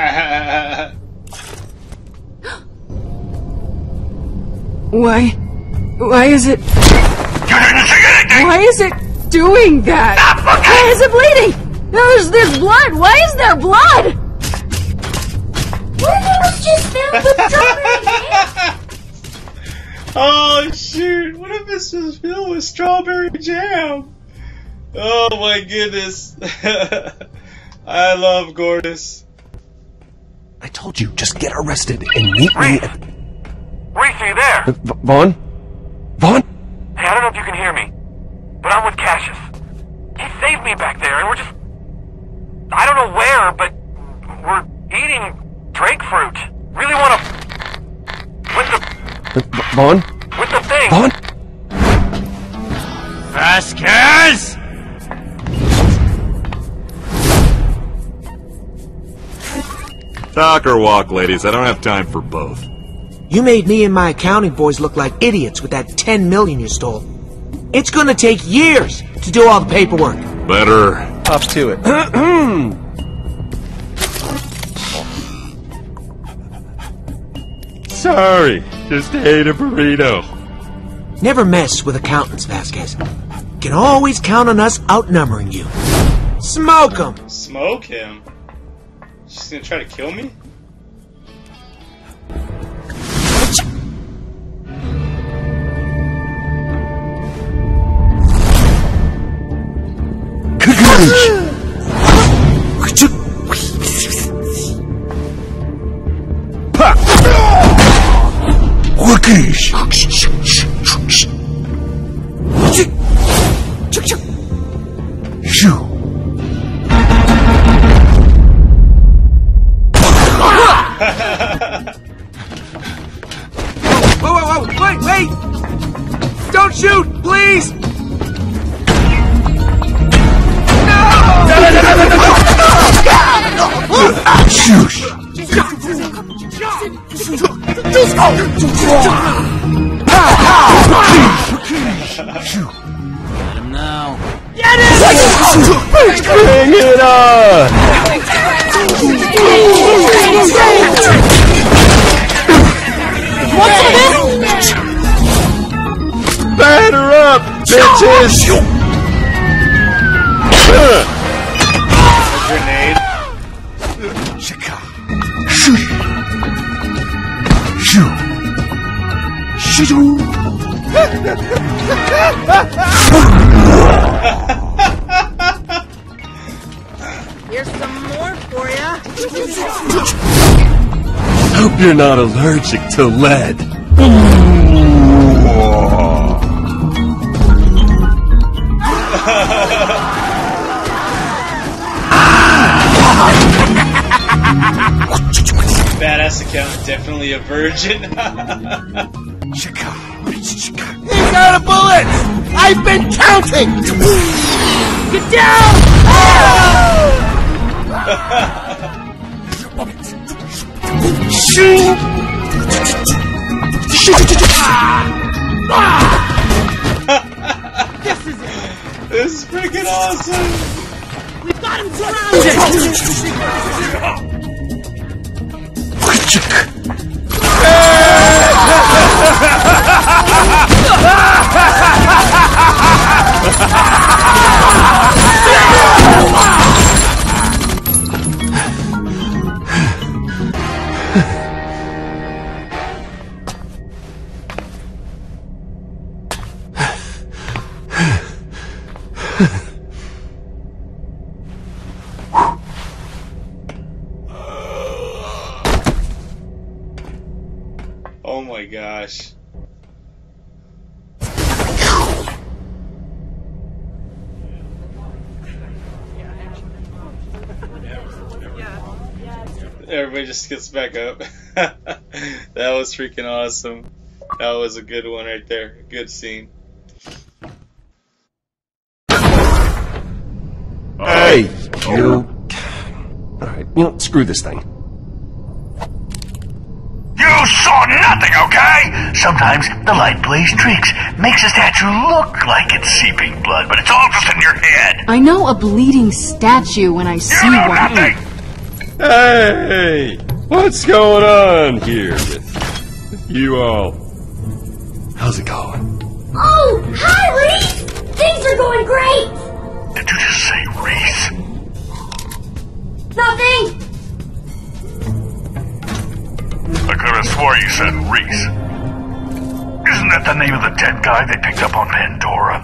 Why is it... Why is it doing that? Why is it bleeding? There's blood! Why is there blood? What if it was just filled with strawberry jam? Oh shoot! What if this was filled with strawberry jam? Oh my goodness! I love Gortys. I told you, just get arrested and meet me at... Reese, are you there? Vaughn? Vaughn? Hey, I don't know if you can hear me, but I'm with Cassius. He saved me back there, and we're just... I don't know where, but we're eating Drake fruit. Really want to... With the... Vaughn? With the thing. Vaughn? Vasquez! Talk or walk, ladies. I don't have time for both. You made me and my accounting boys look like idiots with that $10 million you stole. It's gonna take years to do all the paperwork. Better. Up to it. Sorry, just ate a burrito. Never mess with accountants, Vasquez. Can always count on us outnumbering you. Smoke 'em! Smoke him? She's gonna try to kill me? Whoa, wait! Don't shoot, please! Get him now. Get him! Bring it on! What's this? Batter up, bitches! Grenade. Here's some more for ya. Hope you're not allergic to lead. Badass last account, definitely a virgin. He's out of bullets! I've been counting! Get down! This is freaking awesome! We've got him surrounded! Oh my gosh. Everybody just gets back up. That was freaking awesome. That was a good one right there. Good scene. Hey, you. Alright, you know, screw this thing. You saw nothing, okay? Sometimes the light plays tricks, makes a statue look like it's seeping blood, but it's all just in your head. I know a bleeding statue when I see You know one. nothing. Hey, what's going on here with you all? How's it going? Oh, hi, Reese! Things are going great! Did you just say Reese? Nothing! I could have swore you said Reese. Isn't that the name of the dead guy they picked up on Pandora?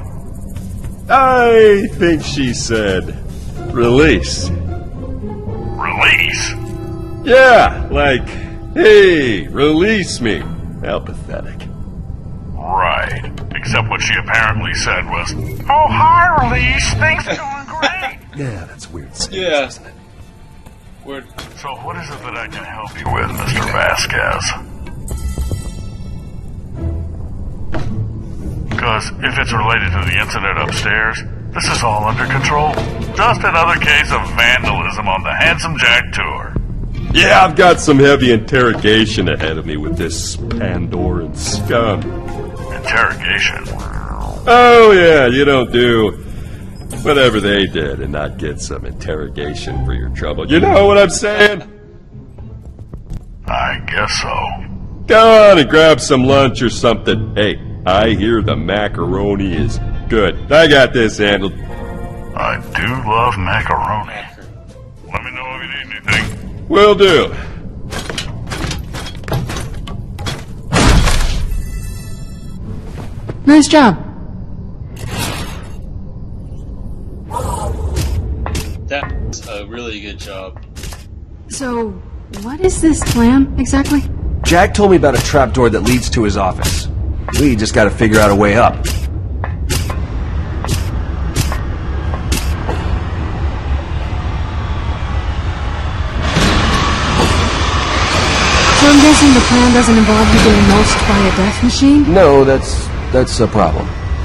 I think she said release. Release? Yeah, like, hey, release me. How pathetic. Right. Except what she apparently said was, oh, hi, Release. Things are going great. Yeah, that's weird. Yeah. Isn't it? Word. So what is it that I can help you with, Mr. Vasquez? Because if it's related to the incident upstairs, this is all under control. Just another case of vandalism on the Handsome Jack tour. Yeah, I've got some heavy interrogation ahead of me with this Pandoran scum. Interrogation? Oh, yeah, you don't do whatever they did and not get some interrogation for your trouble. You know what I'm saying? I guess so. Go on and grab some lunch or something. Hey, I hear the macaroni is good. I got this handled. I do love macaroni. Let me know if you need anything. Will do. Nice job. That's a really good job. So, what is this plan, exactly? Jack told me about a trapdoor that leads to his office. We just gotta figure out a way up. So I'm guessing the plan doesn't involve you getting mulched by a death machine? No, that's a problem.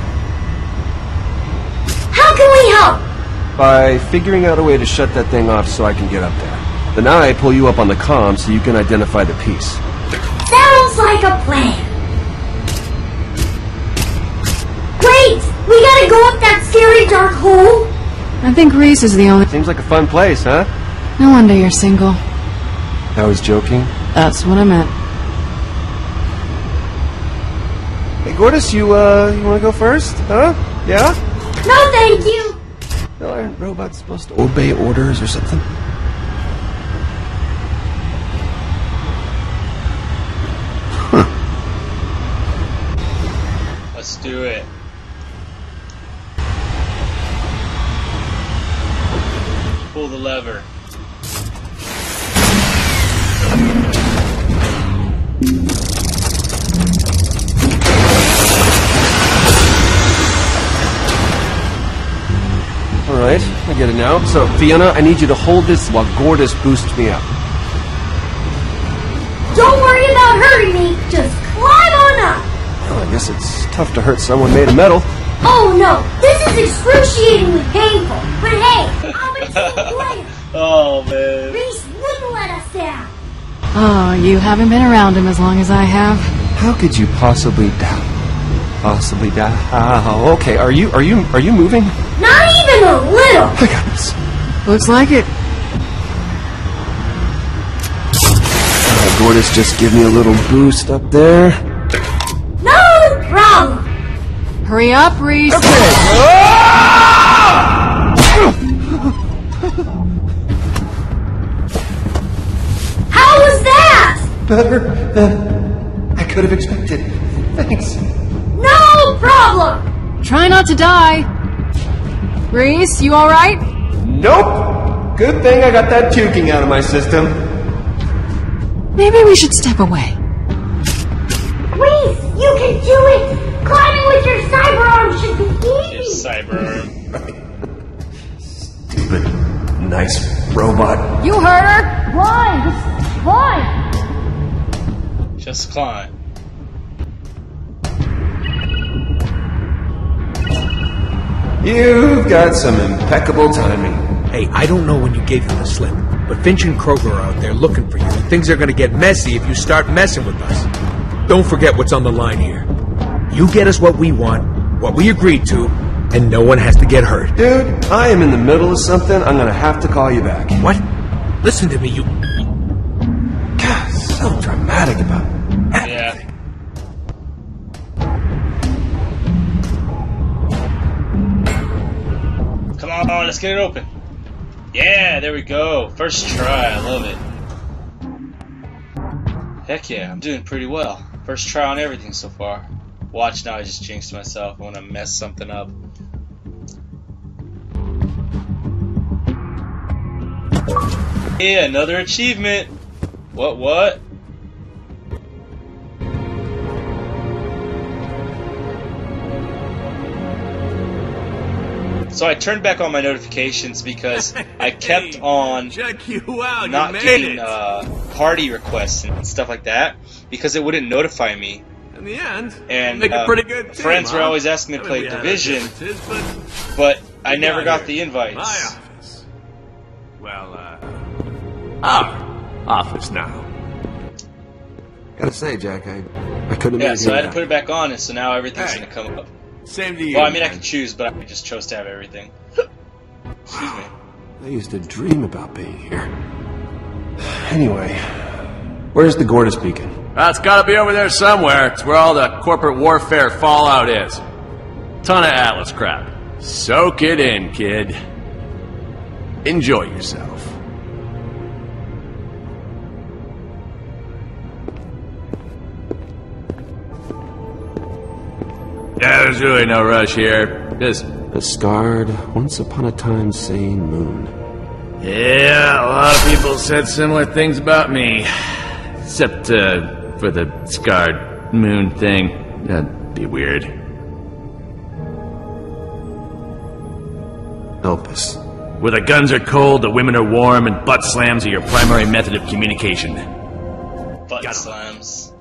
How can we help? By figuring out a way to shut that thing off so I can get up there. Then I pull you up on the comm so you can identify the piece. Sounds like a plan. Wait! We gotta go up that scary dark hole? I think Reese is the only... Seems like a fun place, huh? No wonder you're single. I was joking. That's what I meant. Hey, Gortys, you wanna go first? Huh? Yeah? No, thank you! No, aren't robots supposed to obey orders or something? Let's do it. Pull the lever. Alright, I get it now. So, Fiona, I need you to hold this while Gortys boosts me up. Don't worry about hurting me. Just climb on up. Well, I guess it's tough to hurt someone made of metal. Oh no, this is excruciatingly painful. But hey, I'm a team player. Oh man. Reese wouldn't let us down. Oh, you haven't been around him as long as I have. How could you possibly die? Okay, are you moving? Not even a little. I got this. Looks like it. Gortys, just give me a little boost up there. No problem. Hurry up, Reese. How was that? Better than I could have expected. Thanks. No problem. Try not to die. Reese, you alright? Nope. Good thing I got that puking out of my system. Maybe we should step away. Reese, you can do it. Climbing with your cyber arm should be easy. Your cyber arm. Stupid, nice robot. You heard her. Climb. Just climb. Just climb. You've got some impeccable timing. Hey, I don't know when you gave him the slip, but Finch and Kroger are out there looking for you, and things are gonna get messy if you start messing with us. Don't forget what's on the line here. You get us what we want, what we agreed to, and no one has to get hurt. Dude, I am in the middle of something. I'm gonna have to call you back. What? Listen to me, you... God, so dramatic about everything. Yeah. Come on, let's get it open. Yeah, there we go. First try, I love it. Heck yeah, I'm doing pretty well. First try on everything so far. Watch now, I just jinxed myself. I want to mess something up. Yeah, another achievement. What? So I turned back on my notifications because I kept on Check you out. not You made getting it. party requests and stuff like that because it wouldn't notify me. In the end, And make a pretty good team, friends huh? were always asking me to I mean, play we had our Division, differences, but I we never got here. the invites. My office. Well, our office now. Gotta say, Jack, I couldn't Yeah, imagine so I had to that. put it back on, and so now everything's Hey. gonna come up. Same to you. Well, I mean, I man. could choose, but I just chose to have everything. Excuse me. I used to dream about being here. Anyway, where's the Gortys beacon? It's gotta be over there somewhere. It's where all the corporate warfare fallout is. Ton of Atlas crap. Soak it in, kid. Enjoy yourself. Yeah, there's really no rush here. Just... A scarred, once upon a time sane moon. Yeah, a lot of people said similar things about me. Except, for the scarred moon thing. That'd be weird. Elpis. Where the guns are cold, the women are warm, and butt slams are your primary method of communication. Butt slams.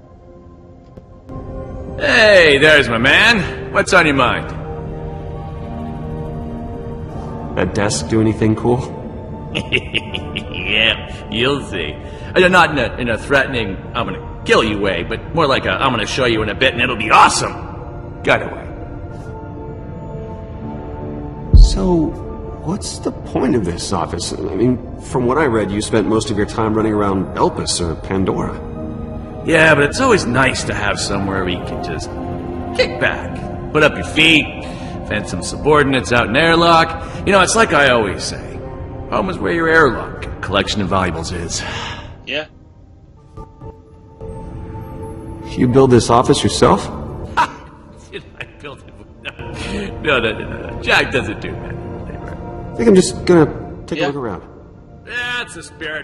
Hey, there's my man. What's on your mind? That desk do anything cool? Yeah, you'll see. Not in a threatening, I'm gonna kill you way, but more like a, I'm gonna show you in a bit and it'll be awesome. Got away. So, what's the point of this office? I mean, from what I read, you spent most of your time running around Elpis or Pandora. Yeah, but it's always nice to have somewhere where you can just kick back, put up your feet, fence some subordinates out in airlock. You know, it's like I always say, home is where your airlock collection of valuables is. Yeah. You build this office yourself? Did I build it? No. Jack doesn't do that. I think I'm just gonna take a look around. That's the spirit.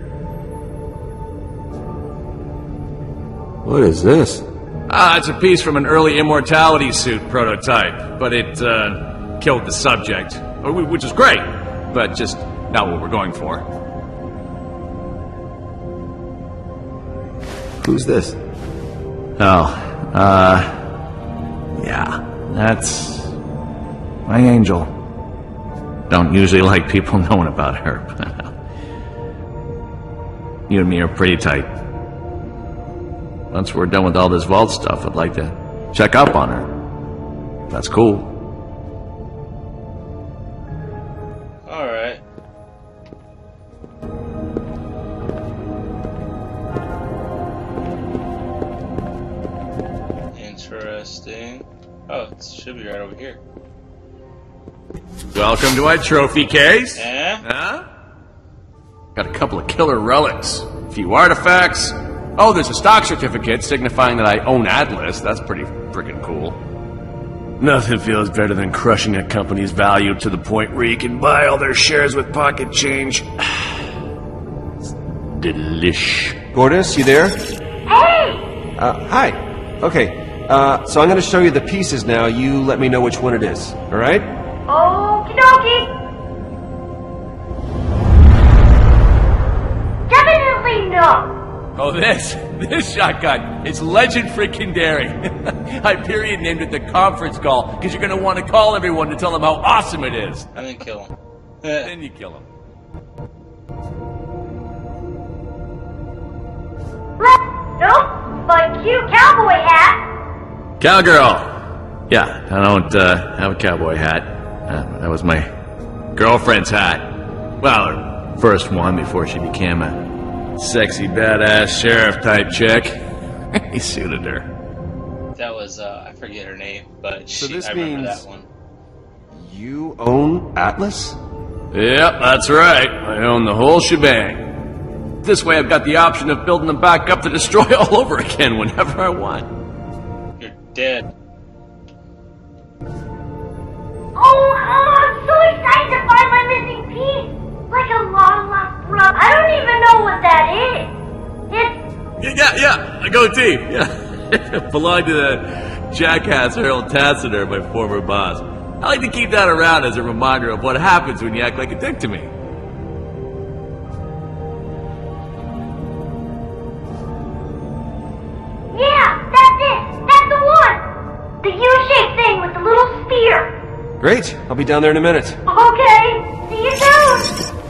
What is this? It's a piece from an early immortality suit prototype, but it killed the subject, which is great, but just not what we're going for. Who's this? Oh, yeah, that's my angel. Don't usually like people knowing about her, but you and me are pretty tight. Once we're done with all this vault stuff, I'd like to check up on her. That's cool. Alright. Interesting. Oh, it should be right over here. Welcome to my trophy case. Eh? Huh? Got a couple of killer relics, a few artifacts. Oh, there's a stock certificate signifying that I own Atlas. That's pretty freaking cool. Nothing feels better than crushing a company's value to the point where you can buy all their shares with pocket change. Delish. Gortys, you there? Hey! Hi. Okay, so I'm gonna show you the pieces now. You let me know which one it is, alright? Okie dokie. Definitely no. Oh, this shotgun. It's legend freaking daring. Hyperion named it the conference call because you're gonna want to call everyone to tell them how awesome it is. And then kill him. Then you kill him. Nope, but cute cowboy hat. Cowgirl! Yeah, I don't have a cowboy hat. That was my girlfriend's hat. Well, her first one before she became a sexy, badass sheriff-type chick. He suited her. That was, I forget her name, but So this I remember means that one. you own Atlas? Yep, that's right. I own the whole shebang. This way I've got the option of building them back up to destroy all over again whenever I want. You're dead. Oh, I'm so excited to find my missing piece. Like a long lost brother. I don't even know what that is. It's... Yeah, a goatee. Yeah. Belonged to the jackass Harold Tassiter, my former boss. I like to keep that around as a reminder of what happens when you act like a dick to me. Yeah, that's it. That's the one. The U-shaped thing with the little spear. Great, I'll be down there in a minute. Okay, see you soon.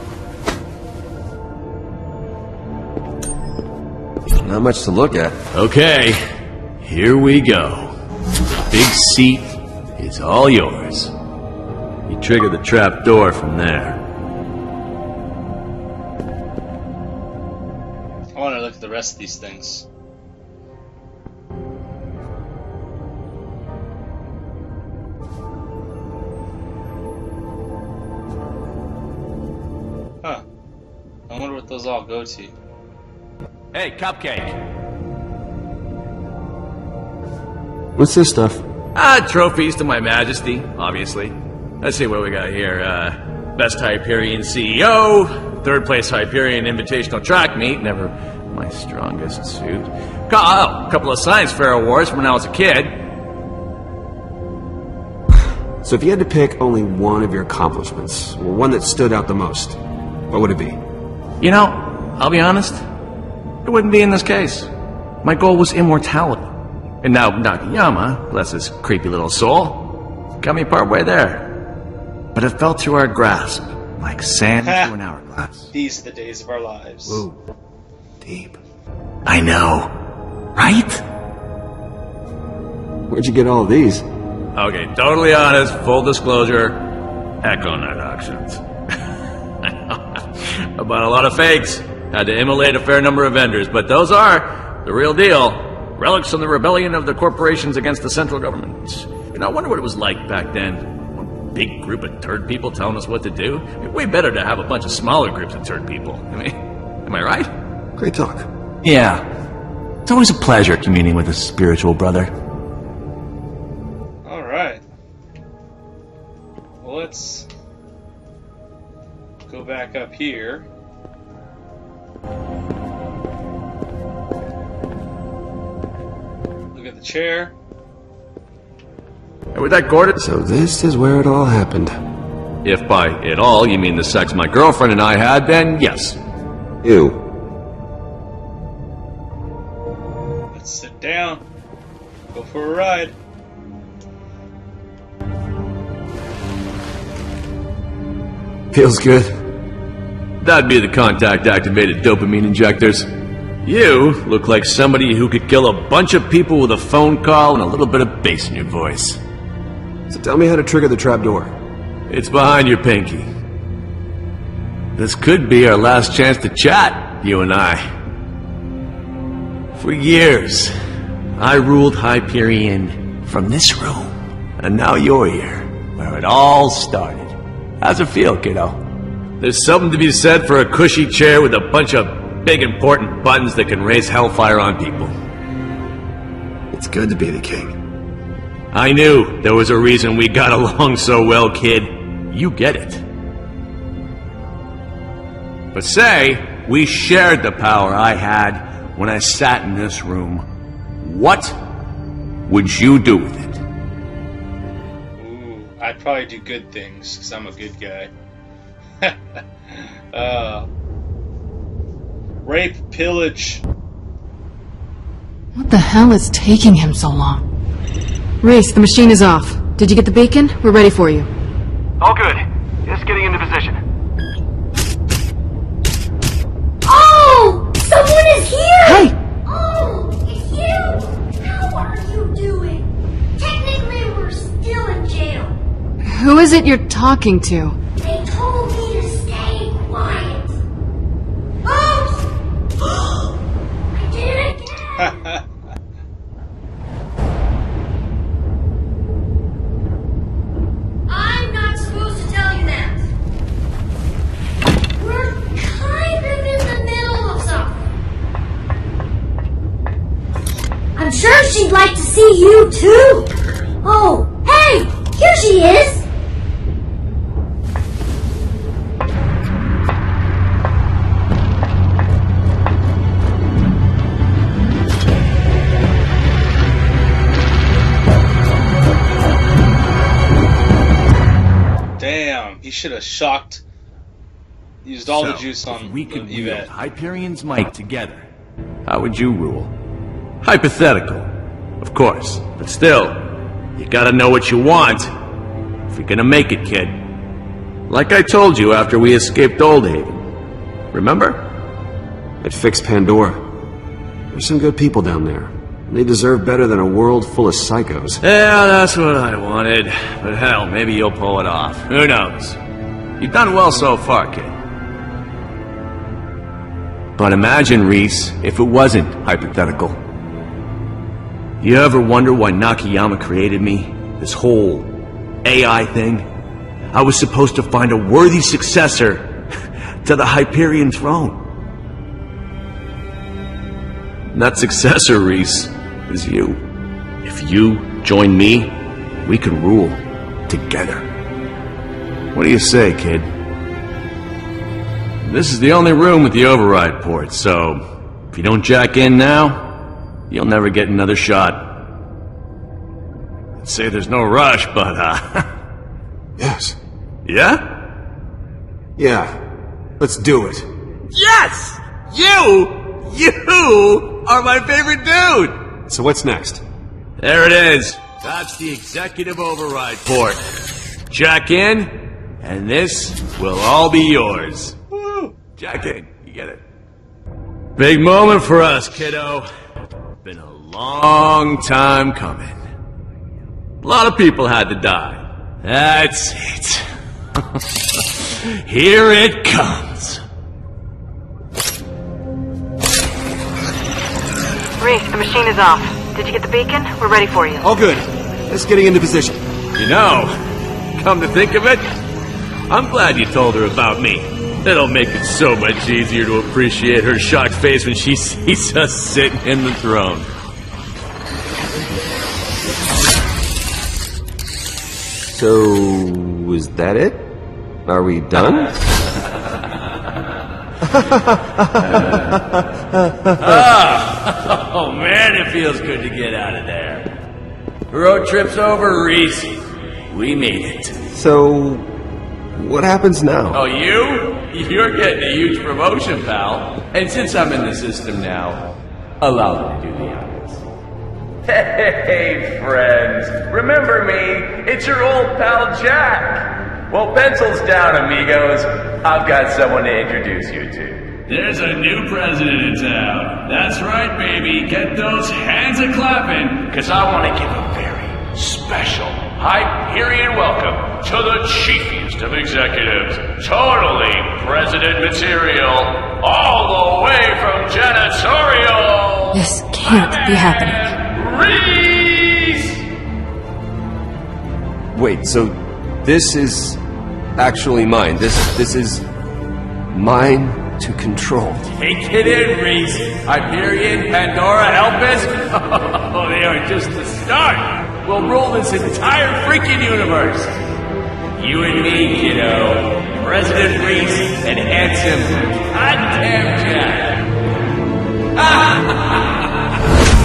Not much to look at. Okay, here we go. The big seat is all yours. You trigger the trap door from there. I want to look at the rest of these things. Huh. I wonder what those all go to. Hey, Cupcake. What's this stuff? Trophies to my majesty, obviously. Let's see what we got here. Best Hyperion CEO, third place Hyperion Invitational Track Meet, never my strongest suit. A couple of Science Fair awards from when I was a kid. So if you had to pick only one of your accomplishments, or one that stood out the most, what would it be? You know, I'll be honest, it wouldn't be in this case. My goal was immortality. And now Nakayama, bless his creepy little soul, got me partway there. But it fell through our grasp, like sand through an hourglass. These are the days of our lives. Ooh, deep. I know, right? Where'd you get all of these? Okay, totally honest, full disclosure, Echo Night Auctions. I bought a lot of fakes, had to immolate a fair number of vendors, but those are the real deal. Relics from the rebellion of the corporations against the central government. You know, I wonder what it was like back then. One big group of turd people telling us what to do. It'd be way better to have a bunch of smaller groups of turd people. I mean, am I right? Great talk. Yeah. It's always a pleasure communing with a spiritual brother. Alright. Well, let's go back up here. Look at the chair. Hey, with that Gordon? So this is where it all happened. If by it all you mean the sex my girlfriend and I had, then yes. Ew. Down. Go for a ride. Feels good. That'd be the contact-activated dopamine injectors. You look like somebody who could kill a bunch of people with a phone call and a little bit of bass in your voice. So tell me how to trigger the trapdoor. It's behind your pinky. This could be our last chance to chat, you and I. For years, I ruled Hyperion from this room. And now you're here, where it all started. How's it feel, kiddo? There's something to be said for a cushy chair with a bunch of big important buttons that can raise hellfire on people. It's good to be the king. I knew there was a reason we got along so well, kid. You get it. But say we shared the power I had when I sat in this room. What would you do with it? Ooh, I'd probably do good things, because I'm a good guy. Rape, pillage. What the hell is taking him so long? Reese, the machine is off. Did you get the beacon? We're ready for you. All good. Just getting into position. Oh! Someone is here! Hey! Oh, it's you! How are you doing? Technically, we're still in jail. Who is it you're talking to? They told me to stay quiet. Oh! I did it again! I'm not supposed to tell you that. We're kind of in the middle of something. I'm sure she'd like to see you too. Oh, hey! Here she is! Damn, he should have used all the juice on we could wield Yvette. Hyperion's might together. How would you rule? Hypothetical, of course, but still, you gotta know what you want if you're gonna make it, kid. Like I told you after we escaped Old Haven. Remember? I'd fix Pandora. There's some good people down there. They deserve better than a world full of psychos. Yeah, that's what I wanted. But hell, maybe you'll pull it off. Who knows? You've done well so far, kid. But imagine, Reese, if it wasn't hypothetical. You ever wonder why Nakayama created me? This whole AI thing? I was supposed to find a worthy successor to the Hyperion throne. And that successor, Reese, is you. If you join me, we can rule together. What do you say, kid? This is the only room with the override port, so if you don't jack in now, you'll never get another shot. I'd say there's no rush, but Yes. Yeah? Yeah. Let's do it. Yes! You are my favorite dude! So what's next? There it is. That's the executive override port. Jack in, and this will all be yours. Woo! Jack in, you get it. Big moment for us, kiddo. Been a long time coming. A lot of people had to die. That's it. Here it comes. Reese, the machine is off. Did you get the beacon? We're ready for you. All good. Let's getting into position. You know, come to think of it, I'm glad you told her about me. It'll make it so much easier to appreciate her shocked face when she sees us sitting in the throne. So, is that it? Are we done? Oh man, it feels good to get out of there. Road trip's over, Reese. We made it. So, what happens now? Oh, you're getting a huge promotion, pal. And since I'm in the system now, allow me to do the honors. Hey, friends. Remember me? It's your old pal Jack. Well, pencils down, amigos. I've got someone to introduce you to. There's a new president in town. That's right, baby. Get those hands a-clapping. Because I want to give a very special Hyperion welcome to the chiefiest of executives. Totally president material. All the way from janitorial. This can't be happening. Reese! Wait, so this is actually mine. This is mine to control. Take it in, Reese. Hyperion, Pandora, Elpis. Oh, they are just the start. We'll rule this entire freaking universe. You and me, kiddo. President Reese and handsome goddamn Jack.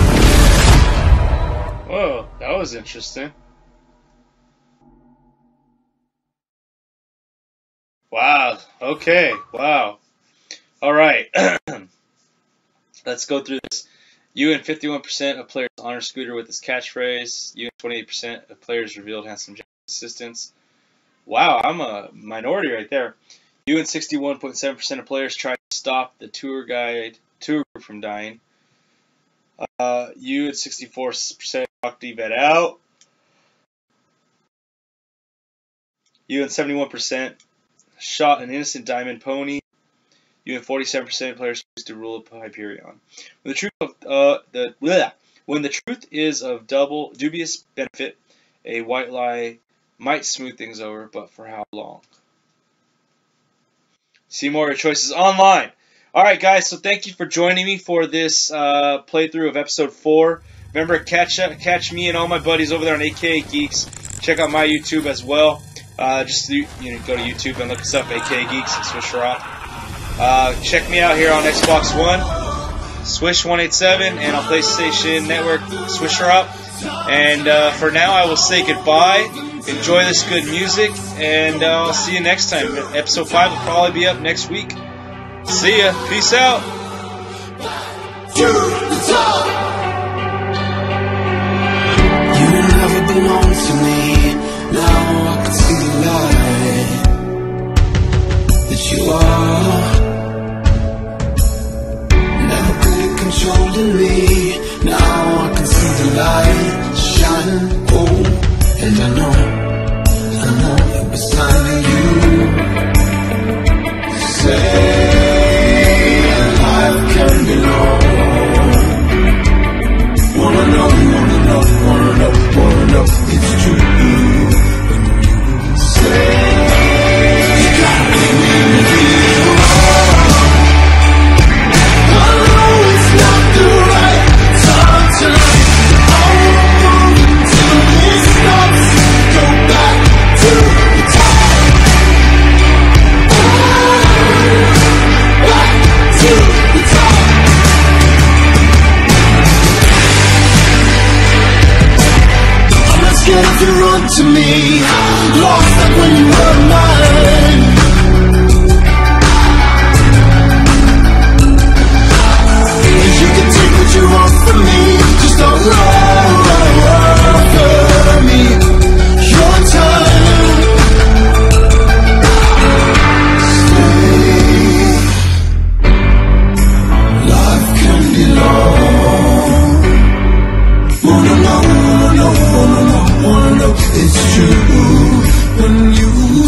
Whoa, that was interesting. Wow, okay, wow. Alright, let's go through this. You and 51% of players honor Scooter with his catchphrase. You and 28% of players revealed handsome Jack's assistance. Wow, I'm a minority right there. You and 61.7% of players tried to stop the tour group from dying. You and 64% knocked Yvette out. You and 71% shot an innocent diamond pony. You and 47% of players choose to rule Hyperion. When the truth is of dubious benefit, a white lie might smooth things over, but for how long? See more of your choices online. Alright guys, so thank you for joining me for this playthrough of episode 4. Remember, catch me and all my buddies over there on AKA Geeks. Check out my YouTube as well. Just go to YouTube and look us up, AKA Geeks and Swish her up. Check me out here on Xbox One, Swish187, and on PlayStation Network, Swish her up. And for now, I will say goodbye. Enjoy this good music, and I'll see you next time. Episode 5 will probably be up next week. See ya. Peace out. You never belonged to me. Now I can see the light that you are. Never really controlling me. Now I can see the light shining. Oh, and I know it was time you say life can be long. Wanna know, it's true. Say you gotta give me I know it's not the right time tonight. I won't move until it stops. Go back to the top. Back to the top. Scared if you run to me, lost like when you were mine. Cause you can take what you want from me, just don't offer me your time. Stay. Life can be long. Wanna know, it's true when you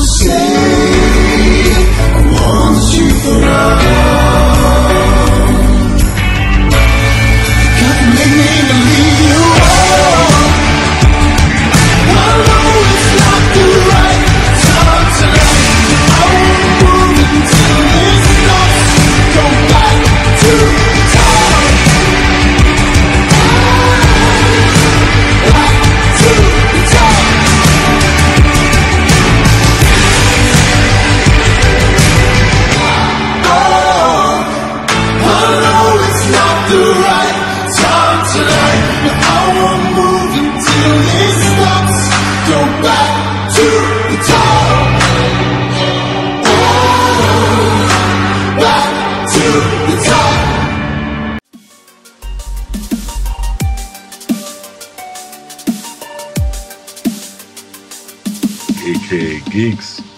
AKA Geeks.